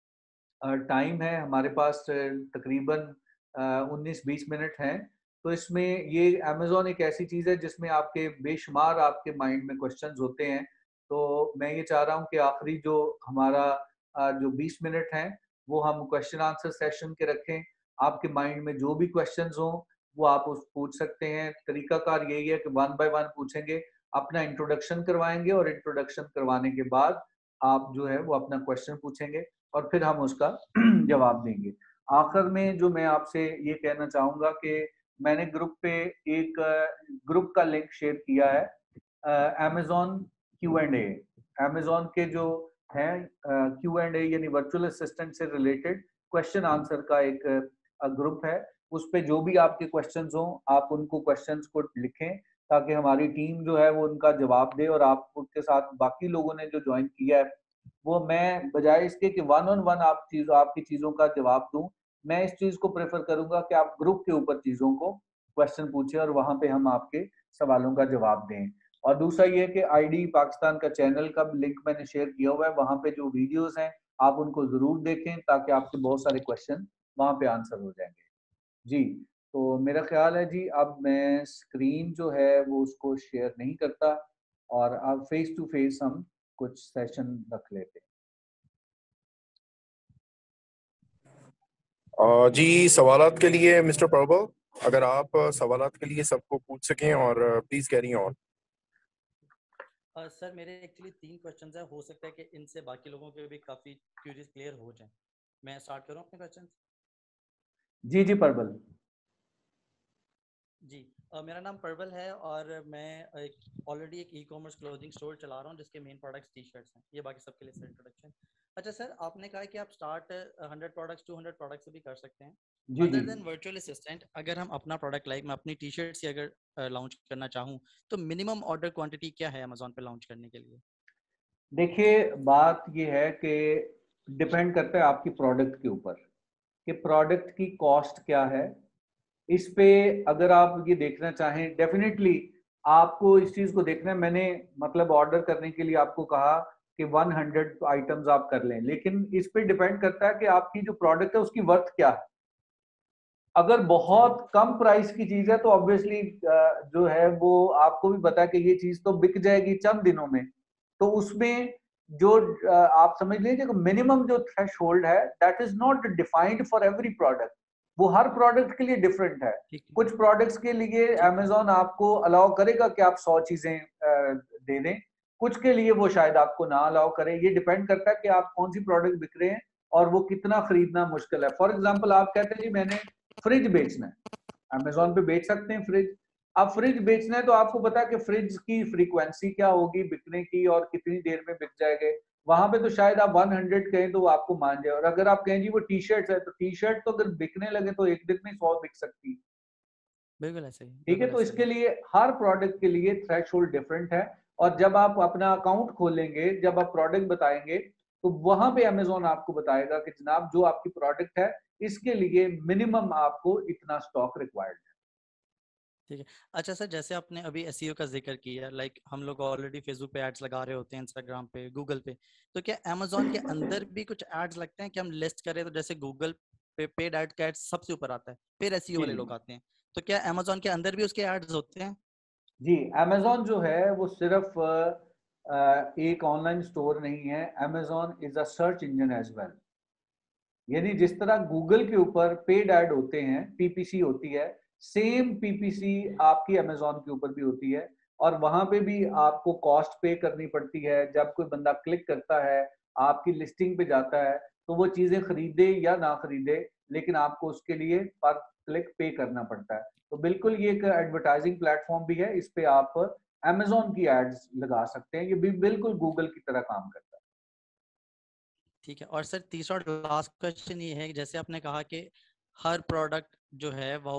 टाइम है हमारे पास तकरीबन 19-20 मिनट हैं। तो इसमें ये अमेज़न एक ऐसी चीज़ है जिसमें आपके बेशुमार आपके माइंड में क्वेश्चंस होते हैं। तो मैं ये चाह रहा हूँ कि आखिरी जो हमारा जो 20 मिनट हैं वो हम क्वेश्चन आंसर सेशन के रखें। आपके माइंड में जो भी क्वेश्चंस हों वो आप उस पूछ सकते हैं। तरीकाकार यही है कि वन बाय वन पूछेंगे, अपना इंट्रोडक्शन करवाएंगे, और इंट्रोडक्शन करवाने के बाद आप जो है वो अपना क्वेश्चन पूछेंगे और फिर हम उसका जवाब देंगे। आखिर में जो मैं आपसे ये कहना चाहूँगा कि मैंने ग्रुप पे एक ग्रुप का लिंक शेयर किया है, अमेज़न Q&A। अमेज़न के जो हैं Q&A यानी वर्चुअल असिस्टेंट से रिलेटेड क्वेश्चन आंसर का एक ग्रुप है। उस पे जो भी आपके क्वेश्चंस हो आप उनको क्वेश्चंस को लिखें ताकि हमारी टीम जो है वो उनका जवाब दे, और आप उसके साथ बाकी लोगों ने जो ज्वाइन किया है वो, मैं बजाय इसके कि वन ऑन वन आपकी चीजों का जवाब दूं, मैं इस चीज को प्रेफर करूंगा कि आप ग्रुप के ऊपर चीजों को क्वेश्चन पूछे और वहां पे हम आपके सवालों का जवाब दें। और दूसरा ये कि आईडी पाकिस्तान का चैनल का लिंक मैंने शेयर किया हुआ है, वहां पे जो वीडियोस हैं आप उनको जरूर देखें ताकि आपके बहुत सारे क्वेश्चन वहां पे आंसर हो जाएंगे। जी, तो मेरा ख्याल है जी अब मैं स्क्रीन जो है वो उसको शेयर नहीं करता और अब फेस टू फेस हम कुछ सेशन रख लेते हैं। जी, सवालात के लिए मिस्टर प्रभल, अगर आप सवालात के लिए सबको पूछ सकें और प्लीज कैरी ऑन। सर मेरे एक्चुअली 3 क्वेश्चंस है, हो सकता है कि इनसे बाकी लोगों के भी काफी क्यूरीज क्लियर हो जाएं। मैं स्टार्ट करूं अपने क्वेश्चंस? जी जी परबल जी, मेरा नाम परवल है और मैं ऑलरेडी एक ई-कॉमर्स क्लोथिंग स्टोर चला रहा हूँ जिसके मेन प्रोडक्ट्स टी शर्ट्स हैं। ये बाकी सबके लिए सर इंट्रोडक्शन। अच्छा सर, आपने कहा कि आप स्टार्ट 100 प्रोडक्ट्स 200 प्रोडक्ट्स से भी कर सकते हैं। जी जी अदर देन वर्चुअल असिस्टेंट, अगर हम अपना प्रोडक्ट लाइक मैं अपनी टी शर्ट्स ही अगर लॉन्च करना चाहूँ तो मिनिमम ऑर्डर क्वांटिटी क्या है अमेजोन पे लॉन्च करने के लिए? देखिए बात ये है कि डिपेंड करता है आपकी प्रोडक्ट के ऊपर कि प्रोडक्ट की कॉस्ट क्या है। इस पे अगर आप ये देखना चाहें, डेफिनेटली आपको इस चीज को देखना है। मैंने मतलब ऑर्डर करने के लिए आपको कहा कि 100 आइटम्स आप कर लें, लेकिन इस पे डिपेंड करता है कि आपकी जो प्रोडक्ट है उसकी वर्थ क्या है। अगर बहुत कम प्राइस की चीज है तो ऑब्वियसली जो है वो आपको भी पता है कि ये चीज तो बिक जाएगी चंद दिनों में, तो उसमें जो आप समझ लीजिए मिनिमम जो थ्रेश होल्ड है that is not defined for every product, वो हर प्रोडक्ट के लिए डिफरेंट है। ठीक है, कुछ प्रोडक्ट्स के लिए ठीक है, अमेजोन आपको अलाउ करेगा कि आप 100 चीजें दे दें, कुछ के लिए वो शायद आपको ना अलाउ करे। ये डिपेंड करता है कि आप कौन सी प्रोडक्ट बिक रहे हैं और वो कितना खरीदना मुश्किल है। फॉर एग्जाम्पल आप कहते हैं जी मैंने फ्रिज बेचना है, अमेजोन पे बेच सकते हैं फ्रिज। अब फ्रिज बेचना है तो आपको पता है कि फ्रिज की फ्रीक्वेंसी क्या होगी बिकने की और कितनी देर में बिक जाएंगे। वहां पे तो शायद आप 100 कहें तो वो आपको मान जाए, और अगर आप कहें जी वो टी शर्ट है तो टी शर्ट तो अगर बिकने लगे तो एक दिन में 100 बिक सकती है। बिल्कुल ऐसे ही, ठीक है, बिल्कुल तो ऐसे इसके ही। लिए हर प्रोडक्ट के लिए थ्रेश होल्ड डिफरेंट है। और जब आप अपना अकाउंट खोलेंगे, जब आप प्रोडक्ट बताएंगे तो वहां पे अमेजोन आपको बताएगा कि जनाब जो आपकी प्रोडक्ट है इसके लिए मिनिमम आपको इतना स्टॉक रिक्वायर्ड है। ठीक है। अच्छा सर, जैसे आपने अभी एसईओ का जिक्र किया, लाइक हम लोग ऑलरेडी फेसबुक पे एड्स लगा रहे होते हैं, इंस्टाग्राम पे, गूगल पे, तो क्या अमेजोन के अंदर भी कुछ एड्स लगते हैं कि हम लिस्ट करें तो जैसे गूगल पे पेड एड का एड्स सबसे ऊपर आता है, फिर एसईओ जी वाले जी लोग आते हैं, तो क्या अमेजोन के अंदर भी उसके एड्स होते हैं? जी, अमेजोन जो है वो सिर्फ एक ऑनलाइन स्टोर नहीं है, Amazon is a search engine as well. यानी जिस तरह गूगल के ऊपर पेड ऐड होते हैं, पीपीसी होती है, सेम पीपीसी आपकी अमेजोन के ऊपर भी होती है। और वहां पे भी आपको कॉस्ट पे करनी पड़ती है। जब कोई बंदा क्लिक करता है, आपकी लिस्टिंग पे जाता है, तो वो चीजें खरीदे या ना खरीदे, लेकिन आपको उसके लिए पर क्लिक पे करना पड़ता है। तो बिल्कुल ये एक एडवर्टाइजिंग प्लेटफॉर्म भी है, इस पे आप अमेजोन की एड्स लगा सकते हैं। ये भी बिल्कुल गूगल की तरह काम करता है। ठीक है। और सर तीसरा और लास्ट क्वेश्चन ये है कि जैसे आपने कहा कि हर प्रोडक्ट जो है वो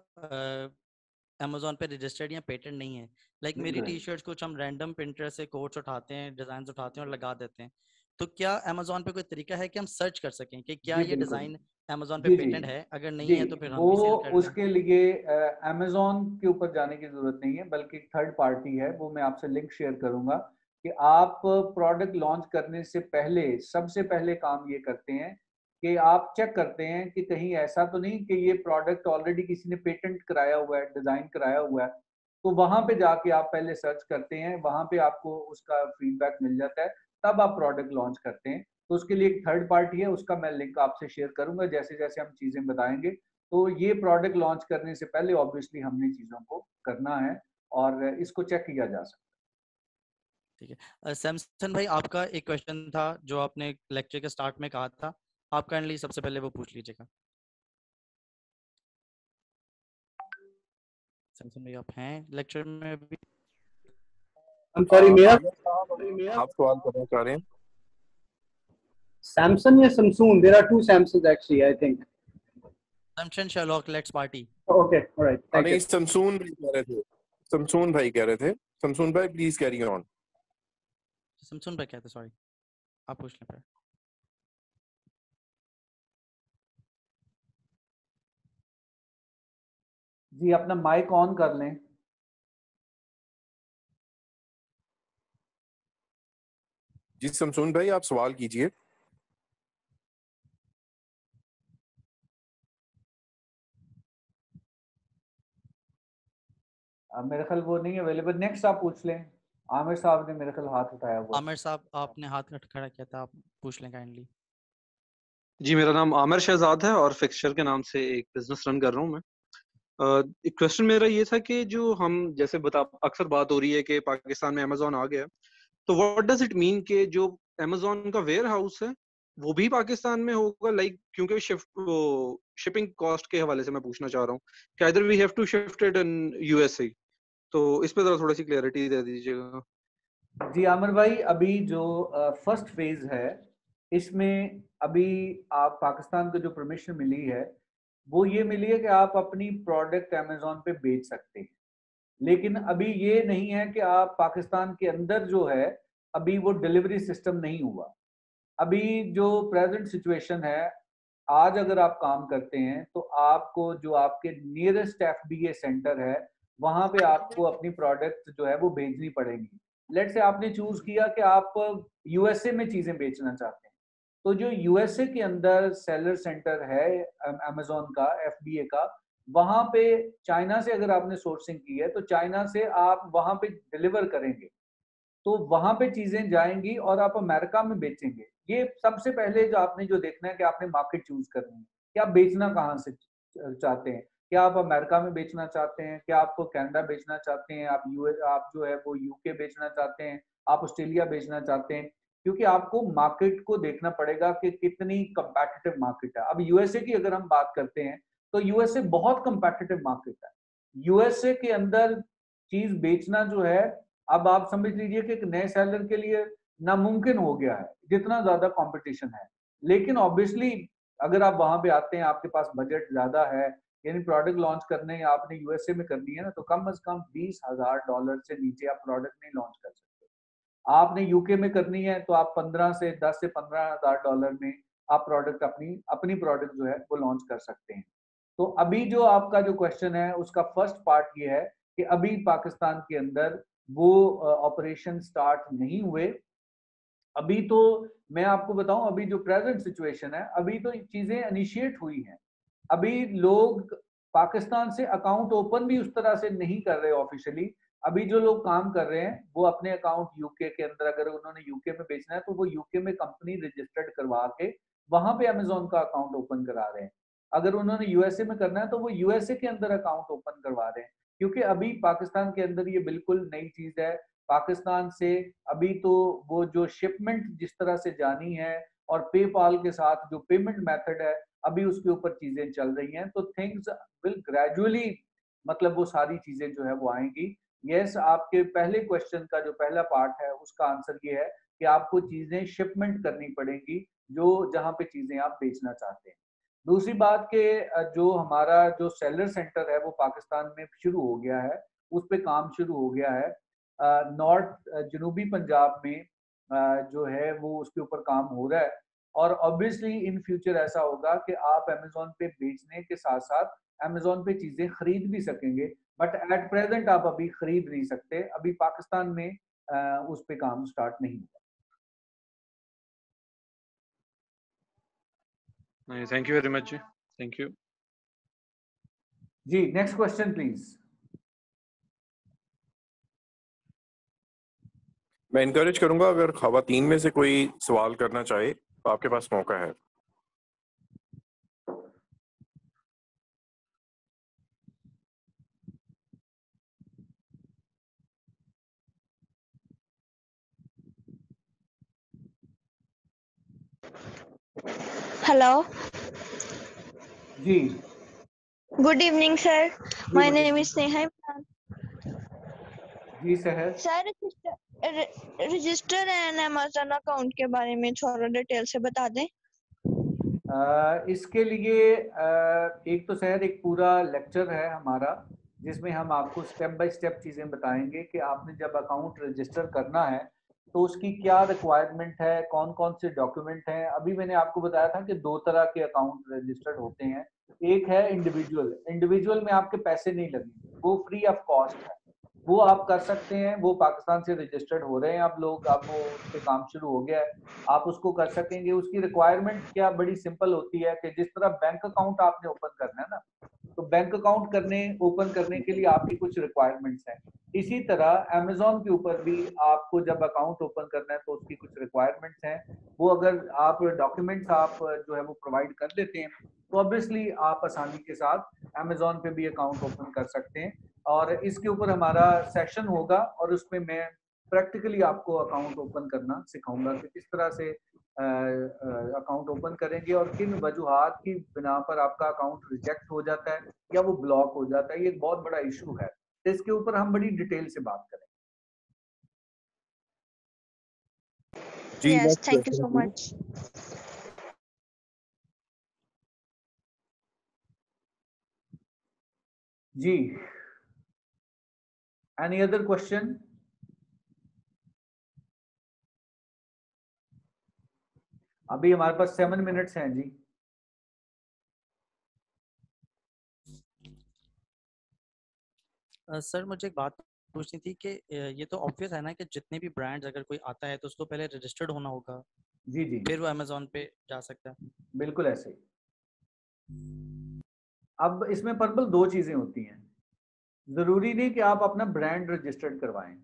अमेजोन पे रजिस्टर्ड या पेटेंट नहीं है, लाइक मेरी बिल्कुल टी शर्ट्स कुछ हम रैंडम पिंटरेस्ट से कोट्स उठाते हैं, डिजाइन उठाते हैं और लगा देते हैं, तो क्या अमेजोन पे कोई तरीका है कि हम सर्च कर सकें कि क्या जी ये बिल्कुल। डिजाइन अमेजोन पे जी जी पेटेंट है? अगर जी, नहीं है तो फिर वो हम भी सेल कर लें। उसके लिए अमेजोन के ऊपर जाने की जरूरत नहीं है, बल्कि थर्ड पार्टी है, वो मैं आपसे लिंक शेयर करूंगा कि आप प्रोडक्ट लॉन्च करने से पहले सबसे पहले काम ये करते हैं कि आप चेक करते हैं कि कहीं ऐसा तो नहीं कि ये प्रोडक्ट ऑलरेडी किसी ने पेटेंट कराया हुआ है, डिजाइन कराया हुआ है। तो वहां पे जाके आप पहले सर्च करते हैं, वहां पे आपको उसका फीडबैक मिल जाता है, तब आप प्रोडक्ट लॉन्च करते हैं। तो उसके लिए एक थर्ड पार्टी है, उसका मैं लिंक आपसे शेयर करूंगा जैसे जैसे हम चीजें बताएंगे। तो ये प्रोडक्ट लॉन्च करने से पहले ऑब्वियसली हमने चीजों को करना है और इसको चेक किया जा सकता ठीक है। सैमसन भाई, आपका एक क्वेश्चन था जो आपने लेक्चर के स्टार्ट में कहा था, आप काइंडली सबसे पहले वो पूछ लीजिएगा। सैमसन भाई आप हैं लेक्चर में अभी? I'm sorry, मेरा आमिर साहब, आप सवाल करना चाह रहे हैं? Samsung या Samsung? There are two Samsungs actually, I think. Assumption Sherlock, let's party. Okay, all right. Thank नहीं, you. शमसून भाई कह रहे थे, शमसून भाई कह रहे थे, शमसून भाई प्लीज कैरी ऑन। समसुन पे कहते, सॉरी, आप पूछ लें फिर। जी अपना माइक ऑन कर लें। जी शमसून भाई आप सवाल कीजिए। मेरे ख्याल वो नहीं अवेलेबल, नेक्स्ट आप पूछ लें। आमिर साहब ने मेरे ख्याल हाथ उठाया हुआ। आमिर साहब आपने हाथ खड़ा किया था, आप पूछ लें काइंडली। जी मेरा नाम आमिर शहजाद है और फिक्सचर के नाम से एक बिजनेस रन कर रहा हूँ मैं। एक क्वेश्चन मेरा ये था कि जो हम जैसे अक्सर बात हो रही है कि पाकिस्तान में अमेजोन आ गया, तो व्हाट डज इट मीन कि जो अमेजोन का वेयर हाउस है वो भी पाकिस्तान में होगा, लाइक क्योंकि शिपिंग कॉस्ट के हवाले से मैं पूछना चाह रहा हूँ कि either we have to shift it in USA, तो इस पे जरा थोड़ी सी क्लैरिटी दे दीजिएगा। जी आमिर भाई, अभी जो फर्स्ट फेज है इसमें अभी आप पाकिस्तान को जो परमिशन मिली है वो ये मिली है कि आप अपनी प्रोडक्ट अमेजोन पे बेच सकते हैं, लेकिन अभी ये नहीं है कि आप पाकिस्तान के अंदर जो है अभी वो डिलीवरी सिस्टम नहीं हुआ। अभी जो प्रेजेंट सिचुएशन है, आज अगर आप काम करते हैं तो आपको जो आपके नियरेस्ट एफबीए सेंटर है वहां पे आपको अपनी प्रोडक्ट जो है वो भेजनी पड़ेगी। लेट से आपने चूज किया कि आप यूएसए में चीजें बेचना चाहते हैं, तो जो यूएसए के अंदर सेलर सेंटर है अमेजोन का एफबीए का, वहां पे चाइना से अगर आपने सोर्सिंग की है तो चाइना से आप वहां पे डिलीवर करेंगे, तो वहां पे चीजें जाएंगी और आप अमेरिका में बेचेंगे। ये सबसे पहले जो आपने जो देखना है कि आपने मार्केट चूज करनी है कि आप बेचना कहाँ से चाहते हैं। क्या आप अमेरिका में बेचना चाहते हैं, क्या आपको कनाडा बेचना चाहते हैं, आप यूएस, आप जो है वो यूके बेचना चाहते हैं, आप ऑस्ट्रेलिया बेचना चाहते हैं, क्योंकि आपको मार्केट को देखना पड़ेगा कि कितनी कंपेटिटिव मार्केट है। अब यूएसए की अगर हम बात करते हैं तो यूएसए बहुत कंपेटिटिव मार्केट है। यूएसए के अंदर चीज बेचना जो है, अब आप समझ लीजिए कि एक नए सेलर के लिए नामुमकिन हो गया है, जितना ज्यादा कंपटीशन है। लेकिन ऑब्वियसली अगर आप वहां पे आते हैं, आपके पास बजट ज्यादा है, यानी प्रोडक्ट लॉन्च करने आपने यूएसए में करनी है ना, तो कम से कम $20,000 से नीचे आप प्रोडक्ट नहीं लॉन्च कर सकते। आपने यूके में करनी है तो आप 10 से 15 हजार डॉलर में आप प्रोडक्ट अपनी अपनी प्रोडक्ट जो है वो लॉन्च कर सकते हैं। तो अभी जो आपका जो क्वेश्चन है उसका फर्स्ट पार्ट ये है कि अभी पाकिस्तान के अंदर वो ऑपरेशन स्टार्ट नहीं हुए। अभी तो मैं आपको बताऊं, अभी जो प्रेजेंट सिचुएशन है, अभी तो चीजें इनिशिएट हुई हैं। अभी लोग पाकिस्तान से अकाउंट ओपन भी उस तरह से नहीं कर रहे ऑफिशियली। अभी जो लोग काम कर रहे हैं वो अपने अकाउंट यूके के अंदर, अगर उन्होंने यूके में बेचना है तो वो यूके में कंपनी रजिस्टर्ड करवा के वहां पे अमेजोन का अकाउंट ओपन करा रहे हैं। अगर उन्होंने यूएसए में करना है तो वो यूएसए के अंदर अकाउंट ओपन करवा रहे हैं, क्योंकि अभी पाकिस्तान के अंदर ये बिल्कुल नई चीज है। पाकिस्तान से अभी तो वो जो शिपमेंट जिस तरह से जानी है और पेपाल के साथ जो पेमेंट मेथड है, अभी उसके ऊपर चीजें चल रही हैं, तो थिंग्स विल ग्रेजुअली, मतलब वो सारी चीजें जो है वो आएंगी। यस, आपके पहले क्वेश्चन का जो पहला पार्ट है उसका आंसर ये है कि आपको चीजें शिपमेंट करनी पड़ेगी जो जहां पे चीजें आप बेचना चाहते हैं। दूसरी बात के जो हमारा जो सेलर सेंटर है वो पाकिस्तान में शुरू हो गया है, उस पे काम शुरू हो गया है। नॉर्थ जनूबी पंजाब में जो है वो उसके ऊपर काम हो रहा है, और ऑब्वियसली इन फ्यूचर ऐसा होगा कि आप अमेजोन पे बेचने के साथ साथ अमेजोन पे चीजें खरीद भी सकेंगे, बट एट प्रेजेंट आप अभी खरीद नहीं सकते। अभी पाकिस्तान में उस पे काम स्टार्ट नहीं हुआ। थैंक यू वेरी मच जी, थैंक यू जी। Next question please. मैं इनकरेज करूंगा अगर खवातीन में से कोई सवाल करना चाहे तो आपके पास मौका है। Hello. Ji, Good evening, sir. My name is Neha. जी सहर। Sir, register an Amazon account के बारे में थोड़ा डिटेल से बता दें। इसके लिए एक तो शायद एक पूरा लेक्चर है हमारा जिसमें हम आपको स्टेप बाय स्टेप चीजें बताएंगे कि आपने जब अकाउंट रजिस्टर करना है तो उसकी क्या रिक्वायरमेंट है, कौन कौन से डॉक्यूमेंट हैं। अभी मैंने आपको बताया था कि दो तरह के अकाउंट रजिस्टर्ड होते हैं। एक है इंडिविजुअल, इंडिविजुअल में आपके पैसे नहीं लगेंगे, वो फ्री ऑफ कॉस्ट है, वो आप कर सकते हैं। वो पाकिस्तान से रजिस्टर्ड हो रहे हैं आप लोग, अब वो उस पे काम शुरू हो गया है, आप उसको कर सकेंगे। उसकी रिक्वायरमेंट क्या बड़ी सिंपल होती है कि जिस तरह बैंक अकाउंट आपने ओपन करना है ना, तो बैंक अकाउंट ओपन करने के लिए आपकी कुछ रिक्वायरमेंट्स हैं। इसी तरह अमेजोन के ऊपर भी आपको जब अकाउंट ओपन करना है तो उसकी कुछ रिक्वायरमेंट्स हैं। वो अगर आप डॉक्यूमेंट्स आप जो है वो प्रोवाइड कर देते हैं तो ऑब्वियसली आप आसानी के साथ अमेजोन पे भी अकाउंट ओपन कर सकते हैं। और इसके ऊपर हमारा सेशन होगा और उसमें मैं प्रैक्टिकली आपको अकाउंट ओपन करना सिखाऊंगा कि किस तरह से अकाउंट ओपन करेंगे और किन वजूहात की बिना पर आपका अकाउंट रिजेक्ट हो जाता है या वो ब्लॉक हो जाता है। ये एक बहुत बड़ा इशू है, तो इसके ऊपर हम बड़ी डिटेल से बात करें। जी Yes, next thank you question so please. much. जी, एनी अदर क्वेश्चन? अभी हमारे पास 7 मिनट्स हैं जी। सर मुझे एक बात पूछनी थी कि ये तो ऑब्वियस है ना कि जितने भी ब्रांड्स अगर कोई आता है तो उसको पहले रजिस्टर्ड होना होगा, जी जी फिर वो अमेजोन पे जा सकता है। बिल्कुल ऐसे ही। अब इसमें परबल दो चीजें होती हैं। जरूरी नहीं कि आप अपना ब्रांड रजिस्टर्ड करवाएं,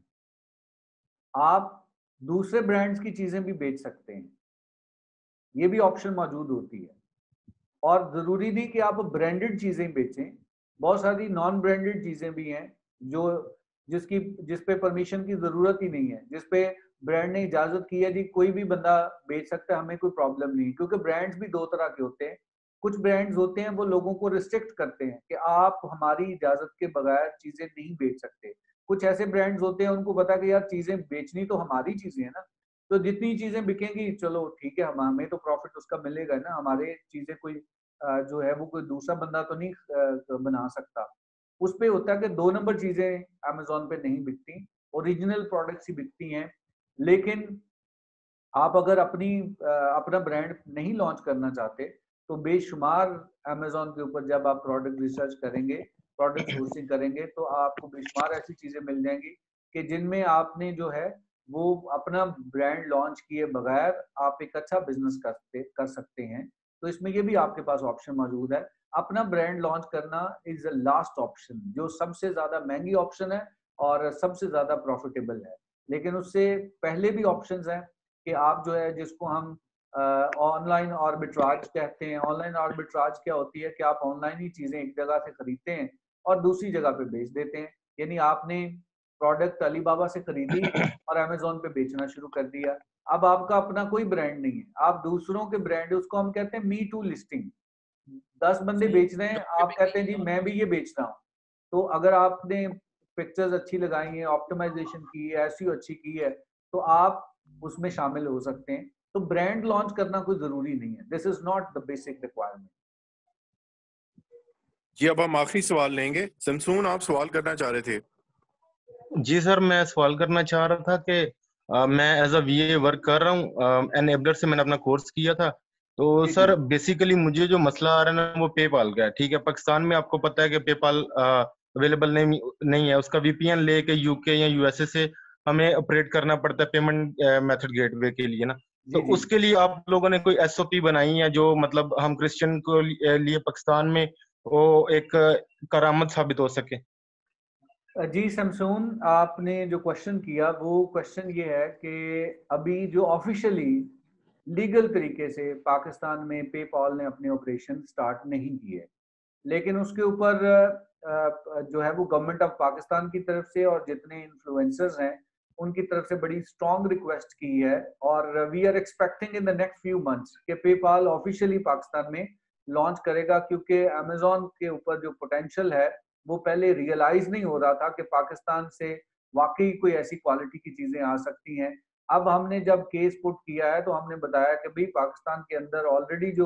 आप दूसरे ब्रांड्स की चीजें भी बेच सकते हैं, ये भी ऑप्शन मौजूद होती है। और जरूरी नहीं कि आप ब्रांडेड चीजें बेचें, बहुत सारी नॉन ब्रांडेड चीजें भी हैं जो जिस पे परमिशन की जरूरत ही नहीं है, जिस पे ब्रांड ने इजाजत की है जी कोई भी बंदा बेच सकता है, हमें कोई प्रॉब्लम नहीं। क्योंकि ब्रांड्स भी दो तरह के होते हैं। कुछ ब्रांड्स होते हैं वो लोगों को रिस्ट्रिक्ट करते हैं कि आप हमारी इजाजत के बगैर चीजें नहीं बेच सकते। कुछ ऐसे ब्रांड्स होते हैं उनको पता है कि यार चीजें बेचनी तो हमारी चीजें है ना, तो जितनी चीजें बिकेंगी चलो ठीक है, हमें तो प्रॉफिट उसका मिलेगा ना, हमारे चीजें कोई जो है वो कोई दूसरा बंदा तो नहीं बना सकता। उस पे होता है कि 2 नंबर चीजें अमेजोन पे नहीं बिकती, ओरिजिनल प्रोडक्ट्स ही बिकती हैं। लेकिन आप अगर अपना ब्रांड नहीं लॉन्च करना चाहते तो बेशुमार अमेजोन के ऊपर जब आप प्रोडक्ट रिसर्च करेंगे, प्रोडक्ट सोर्सिंग करेंगे, तो आपको बेशुमार ऐसी चीजें मिल जाएंगी कि जिनमें आपने जो है वो अपना ब्रांड लॉन्च किए बगैर आप एक अच्छा बिजनेस कर सकते हैं। तो इसमें ये भी आपके पास ऑप्शन मौजूद है। अपना ब्रांड लॉन्च करना इज द लास्ट ऑप्शन, जो सबसे ज्यादा महंगी ऑप्शन है और सबसे ज्यादा प्रॉफिटेबल है। लेकिन उससे पहले भी ऑप्शंस हैं कि आप जो है जिसको हम ऑनलाइन आर्बिट्राज कहते हैं। ऑनलाइन आर्बिट्राज क्या होती है कि आप ऑनलाइन ही चीजें एक जगह से खरीदते हैं और दूसरी जगह पे बेच देते हैं। यानी आपने प्रोडक्ट अलीबाबा से खरीदी और अमेजोन पे बेचना शुरू कर दिया। अब आपका अपना कोई ब्रांड नहीं है, आप दूसरों के ब्रांड, उसको हम कहते हैं मी टू लिस्टिंग। 10 बंदे बेच रहे हैं, आप कहते हैं जी मैं भी ये बेच रहा हूँ। तो अगर आपने पिक्चर्स अच्छी लगाई है, ऑप्टिमाइजेशन की है, एसईओ अच्छी की है, तो आप उसमें शामिल हो सकते हैं। तो ब्रांड लॉन्च करना कोई जरूरी नहीं है, this is not the basic requirement. जी अब हम आखिरी सवाल लेंगे। शमसून आप सवाल करना चाह रहे थे। जी सर, मैं सवाल करना चाह रहा था कि मैं एज अ वीए वर्क कर रहा हूँ, एनेबलर से मैंने अपना कोर्स किया था। तो जी सर जी बेसिकली मुझे जो मसला आ रहा है ना वो पेपाल का है। ठीक है, पाकिस्तान में आपको पता है कि पेपाल अवेलेबल नहीं है, उसका वीपीएन लेके यूके या यूएसए से हमें ऑपरेट करना पड़ता है पेमेंट मेथड गेटवे के लिए ना। तो जी जी उसके लिए आप लोगों ने कोई एसओपी बनाई है जो मतलब हम क्रिश्चियन को लिए पाकिस्तान में वो एक करामत साबित हो सके? जी शमसून, आपने जो क्वेश्चन किया वो क्वेश्चन ये है कि अभी जो ऑफिशियली लीगल तरीके से पाकिस्तान में पेपॉल ने अपने ऑपरेशन स्टार्ट नहीं किए, लेकिन उसके ऊपर जो है वो गवर्नमेंट ऑफ पाकिस्तान की तरफ से और जितने इन्फ्लुएंसर्स हैं उनकी तरफ से बड़ी स्ट्रॉन्ग रिक्वेस्ट की है। और we are expecting in the next few months कि पेपाल ऑफिशियली पाकिस्तान में लॉन्च करेगा, क्योंकि अमेजोन के ऊपर जो पोटेंशियल है वो पहले रियलाइज नहीं हो रहा था कि पाकिस्तान से वाकई कोई ऐसी क्वालिटी की चीजें आ सकती हैं। अब हमने जब केस पुट किया है तो हमने बताया कि भाई पाकिस्तान के अंदर ऑलरेडी जो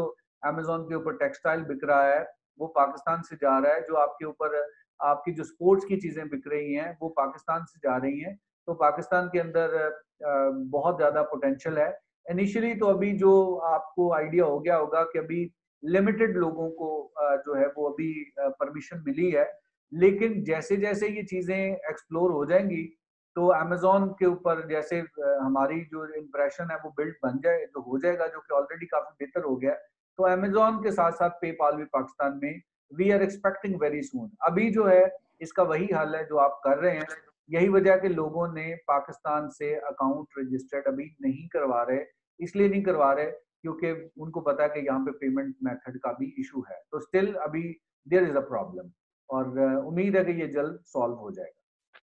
अमेजोन के ऊपर टेक्सटाइल बिक रहा है वो पाकिस्तान से जा रहा है, जो आपके ऊपर आपकी जो स्पोर्ट्स की चीजें बिक रही हैं वो पाकिस्तान से जा रही हैं। तो पाकिस्तान के अंदर बहुत ज्यादा पोटेंशियल है। इनिशियली तो अभी जो आपको आइडिया हो गया होगा कि अभी लिमिटेड लोगों को जो है वो अभी परमिशन मिली है, लेकिन जैसे जैसे ये चीजें एक्सप्लोर हो जाएंगी तो अमेजोन के ऊपर जैसे हमारी जो इम्प्रेशन है वो बिल्ड बन जाए तो हो जाएगा, जो कि ऑलरेडी काफी बेहतर हो गया। तो अमेजोन के साथ साथ पेपाल भी पाकिस्तान में we are expecting very soon. अभी जो है इसका वही हाल है जो आप कर रहे हैं, यही वजह के लोगों ने पाकिस्तान से अकाउंट रजिस्टर्ड अभी नहीं करवा रहे। इसलिए नहीं करवा रहे क्योंकि उनको पता है कि यहाँ पे पेमेंट मेथड का भी इशू है। तो स्टिल अभी देयर इज अ प्रॉब्लम और उम्मीद है कि ये जल्द सॉल्व हो जाएगा।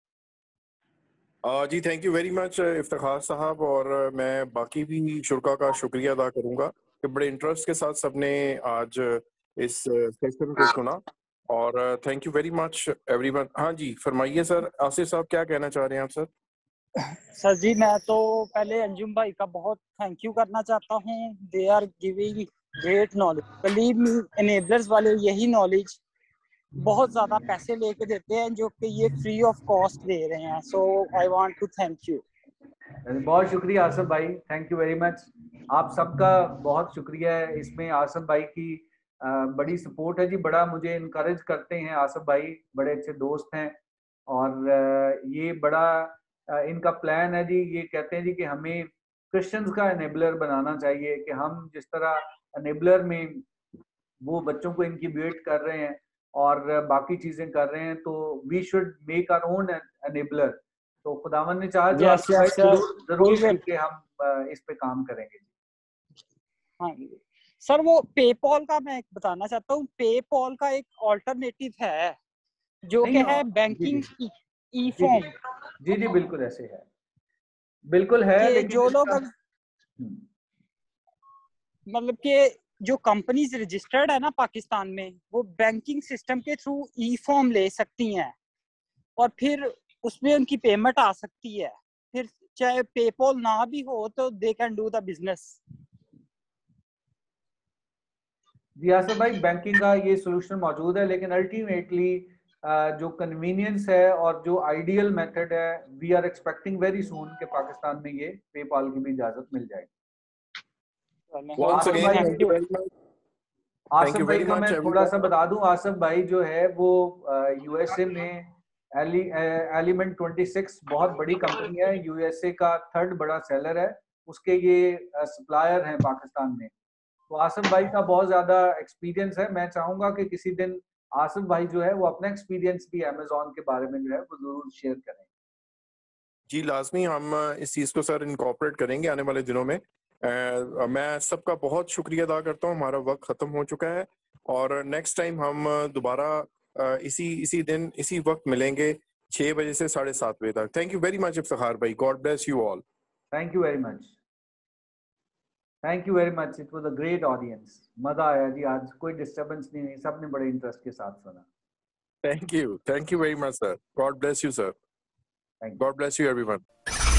जी thank you very much Iftikhar साहब, और मैं बाकी भी शुरा का शुक्रिया अदा करूंगा कि बड़े इंटरेस्ट के साथ सबने आज इस सेशन को सुना, और thank you very much everyone. हाँ जी फरमाइए सर, आसिफ साहब क्या कहना चाह रहे हैं आप सर? सर जी मैं तो पहले अंजुम भाई का बहुत थैंक यू करना चाहता हूँ। They are giving great knowledge, believe me enablers वाले यही नॉलेज बहुत ज्यादा पैसे लेके देते हैं जो कि ये फ्री ऑफ कॉस्ट दे रहे हैं। So I want to thank you. बहुत शुक्रिया आसिफ भाई, थैंक यू वेरी मच। आप सबका बहुत शुक्रिया है इसमें। आसिफ भाई की बड़ी सपोर्ट है जी, बड़ा मुझे इनकरेज करते हैं आसिफ भाई, बड़े अच्छे दोस्त हैं। और ये बड़ा इनका प्लान है जी, ये कहते हैं जी कि हमें क्रिश्चियंस का एनेबलर बनाना चाहिए, कि हम जिस तरह एनेबलर में वो बच्चों को इनक्यूबेट कर रहे हैं और बाकी चीजें कर रहे हैं, तो we should make our own enabler. तो खुदावन ने चाहा तो Yes, yes, sir. जरूर We will. मिलके हम इस पे काम करेंगे। हाँ सर, वो पेपॉल का मैं बताना चाहता हूँ। पेपॉल का एक ऑल्टरनेटिव है जो कि है बैंकिंग ई फॉर्म। जी जी बिल्कुल ऐसे है, बिल्कुल है, लेकिन जो लोग मतलब कि जो कंपनीज रजिस्टर्ड है ना पाकिस्तान में, वो बैंकिंग सिस्टम के थ्रू ई फॉर्म ले सकती हैं और फिर उसमें उनकी पेमेंट आ सकती है। फिर चाहे पेपॉल ना भी हो तो they can do the business. जी आसिफ भाई, बैंकिंग का ये सोल्यूशन मौजूद है, लेकिन अल्टीमेटली जो कन्वीनियंस है और जो आइडियल मेथड है, we are expecting very soon कि पाकिस्तान में ये पेपाल की भी इजाजत मिल जाएगी। आसिफ भाई को मैं थोड़ा सा बता दूं, आसिफ भाई जो है वो यूएसए में एलिमेंट 26 बहुत बड़ी कंपनी है, यूएसए का 3rd बड़ा सेलर है, उसके ये सप्लायर हैं पाकिस्तान में। तो आसिफ भाई का बहुत ज्यादा एक्सपीरियंस है। मैं चाहूंगा कि किसी दिन आसिफ भाई जो है वो अपना एक्सपीरियंस भी अमेज़न के बारे में जो है वो जरूर शेयर करें। जी लाजमी, हम इस चीज़ को सर इनकॉर्पोरेट करेंगे आने वाले दिनों में। मैं सबका बहुत शुक्रिया अदा करता हूँ। हमारा वक्त खत्म हो चुका है और नेक्स्ट टाइम हम दोबारा इसी दिन इसी वक्त मिलेंगे 6 बजे से 7:30 बजे तक। Thank you very much Iftikhar भाई, God bless you all. Thank you very much, thank you very much. It was a great audience, मजा आया जी आज, कोई डिस्टर्बेंस नहीं हुई, सबने बड़े इंटरेस्ट के साथ सुना। Thank you very much sir, God bless you sir, God bless you everyone.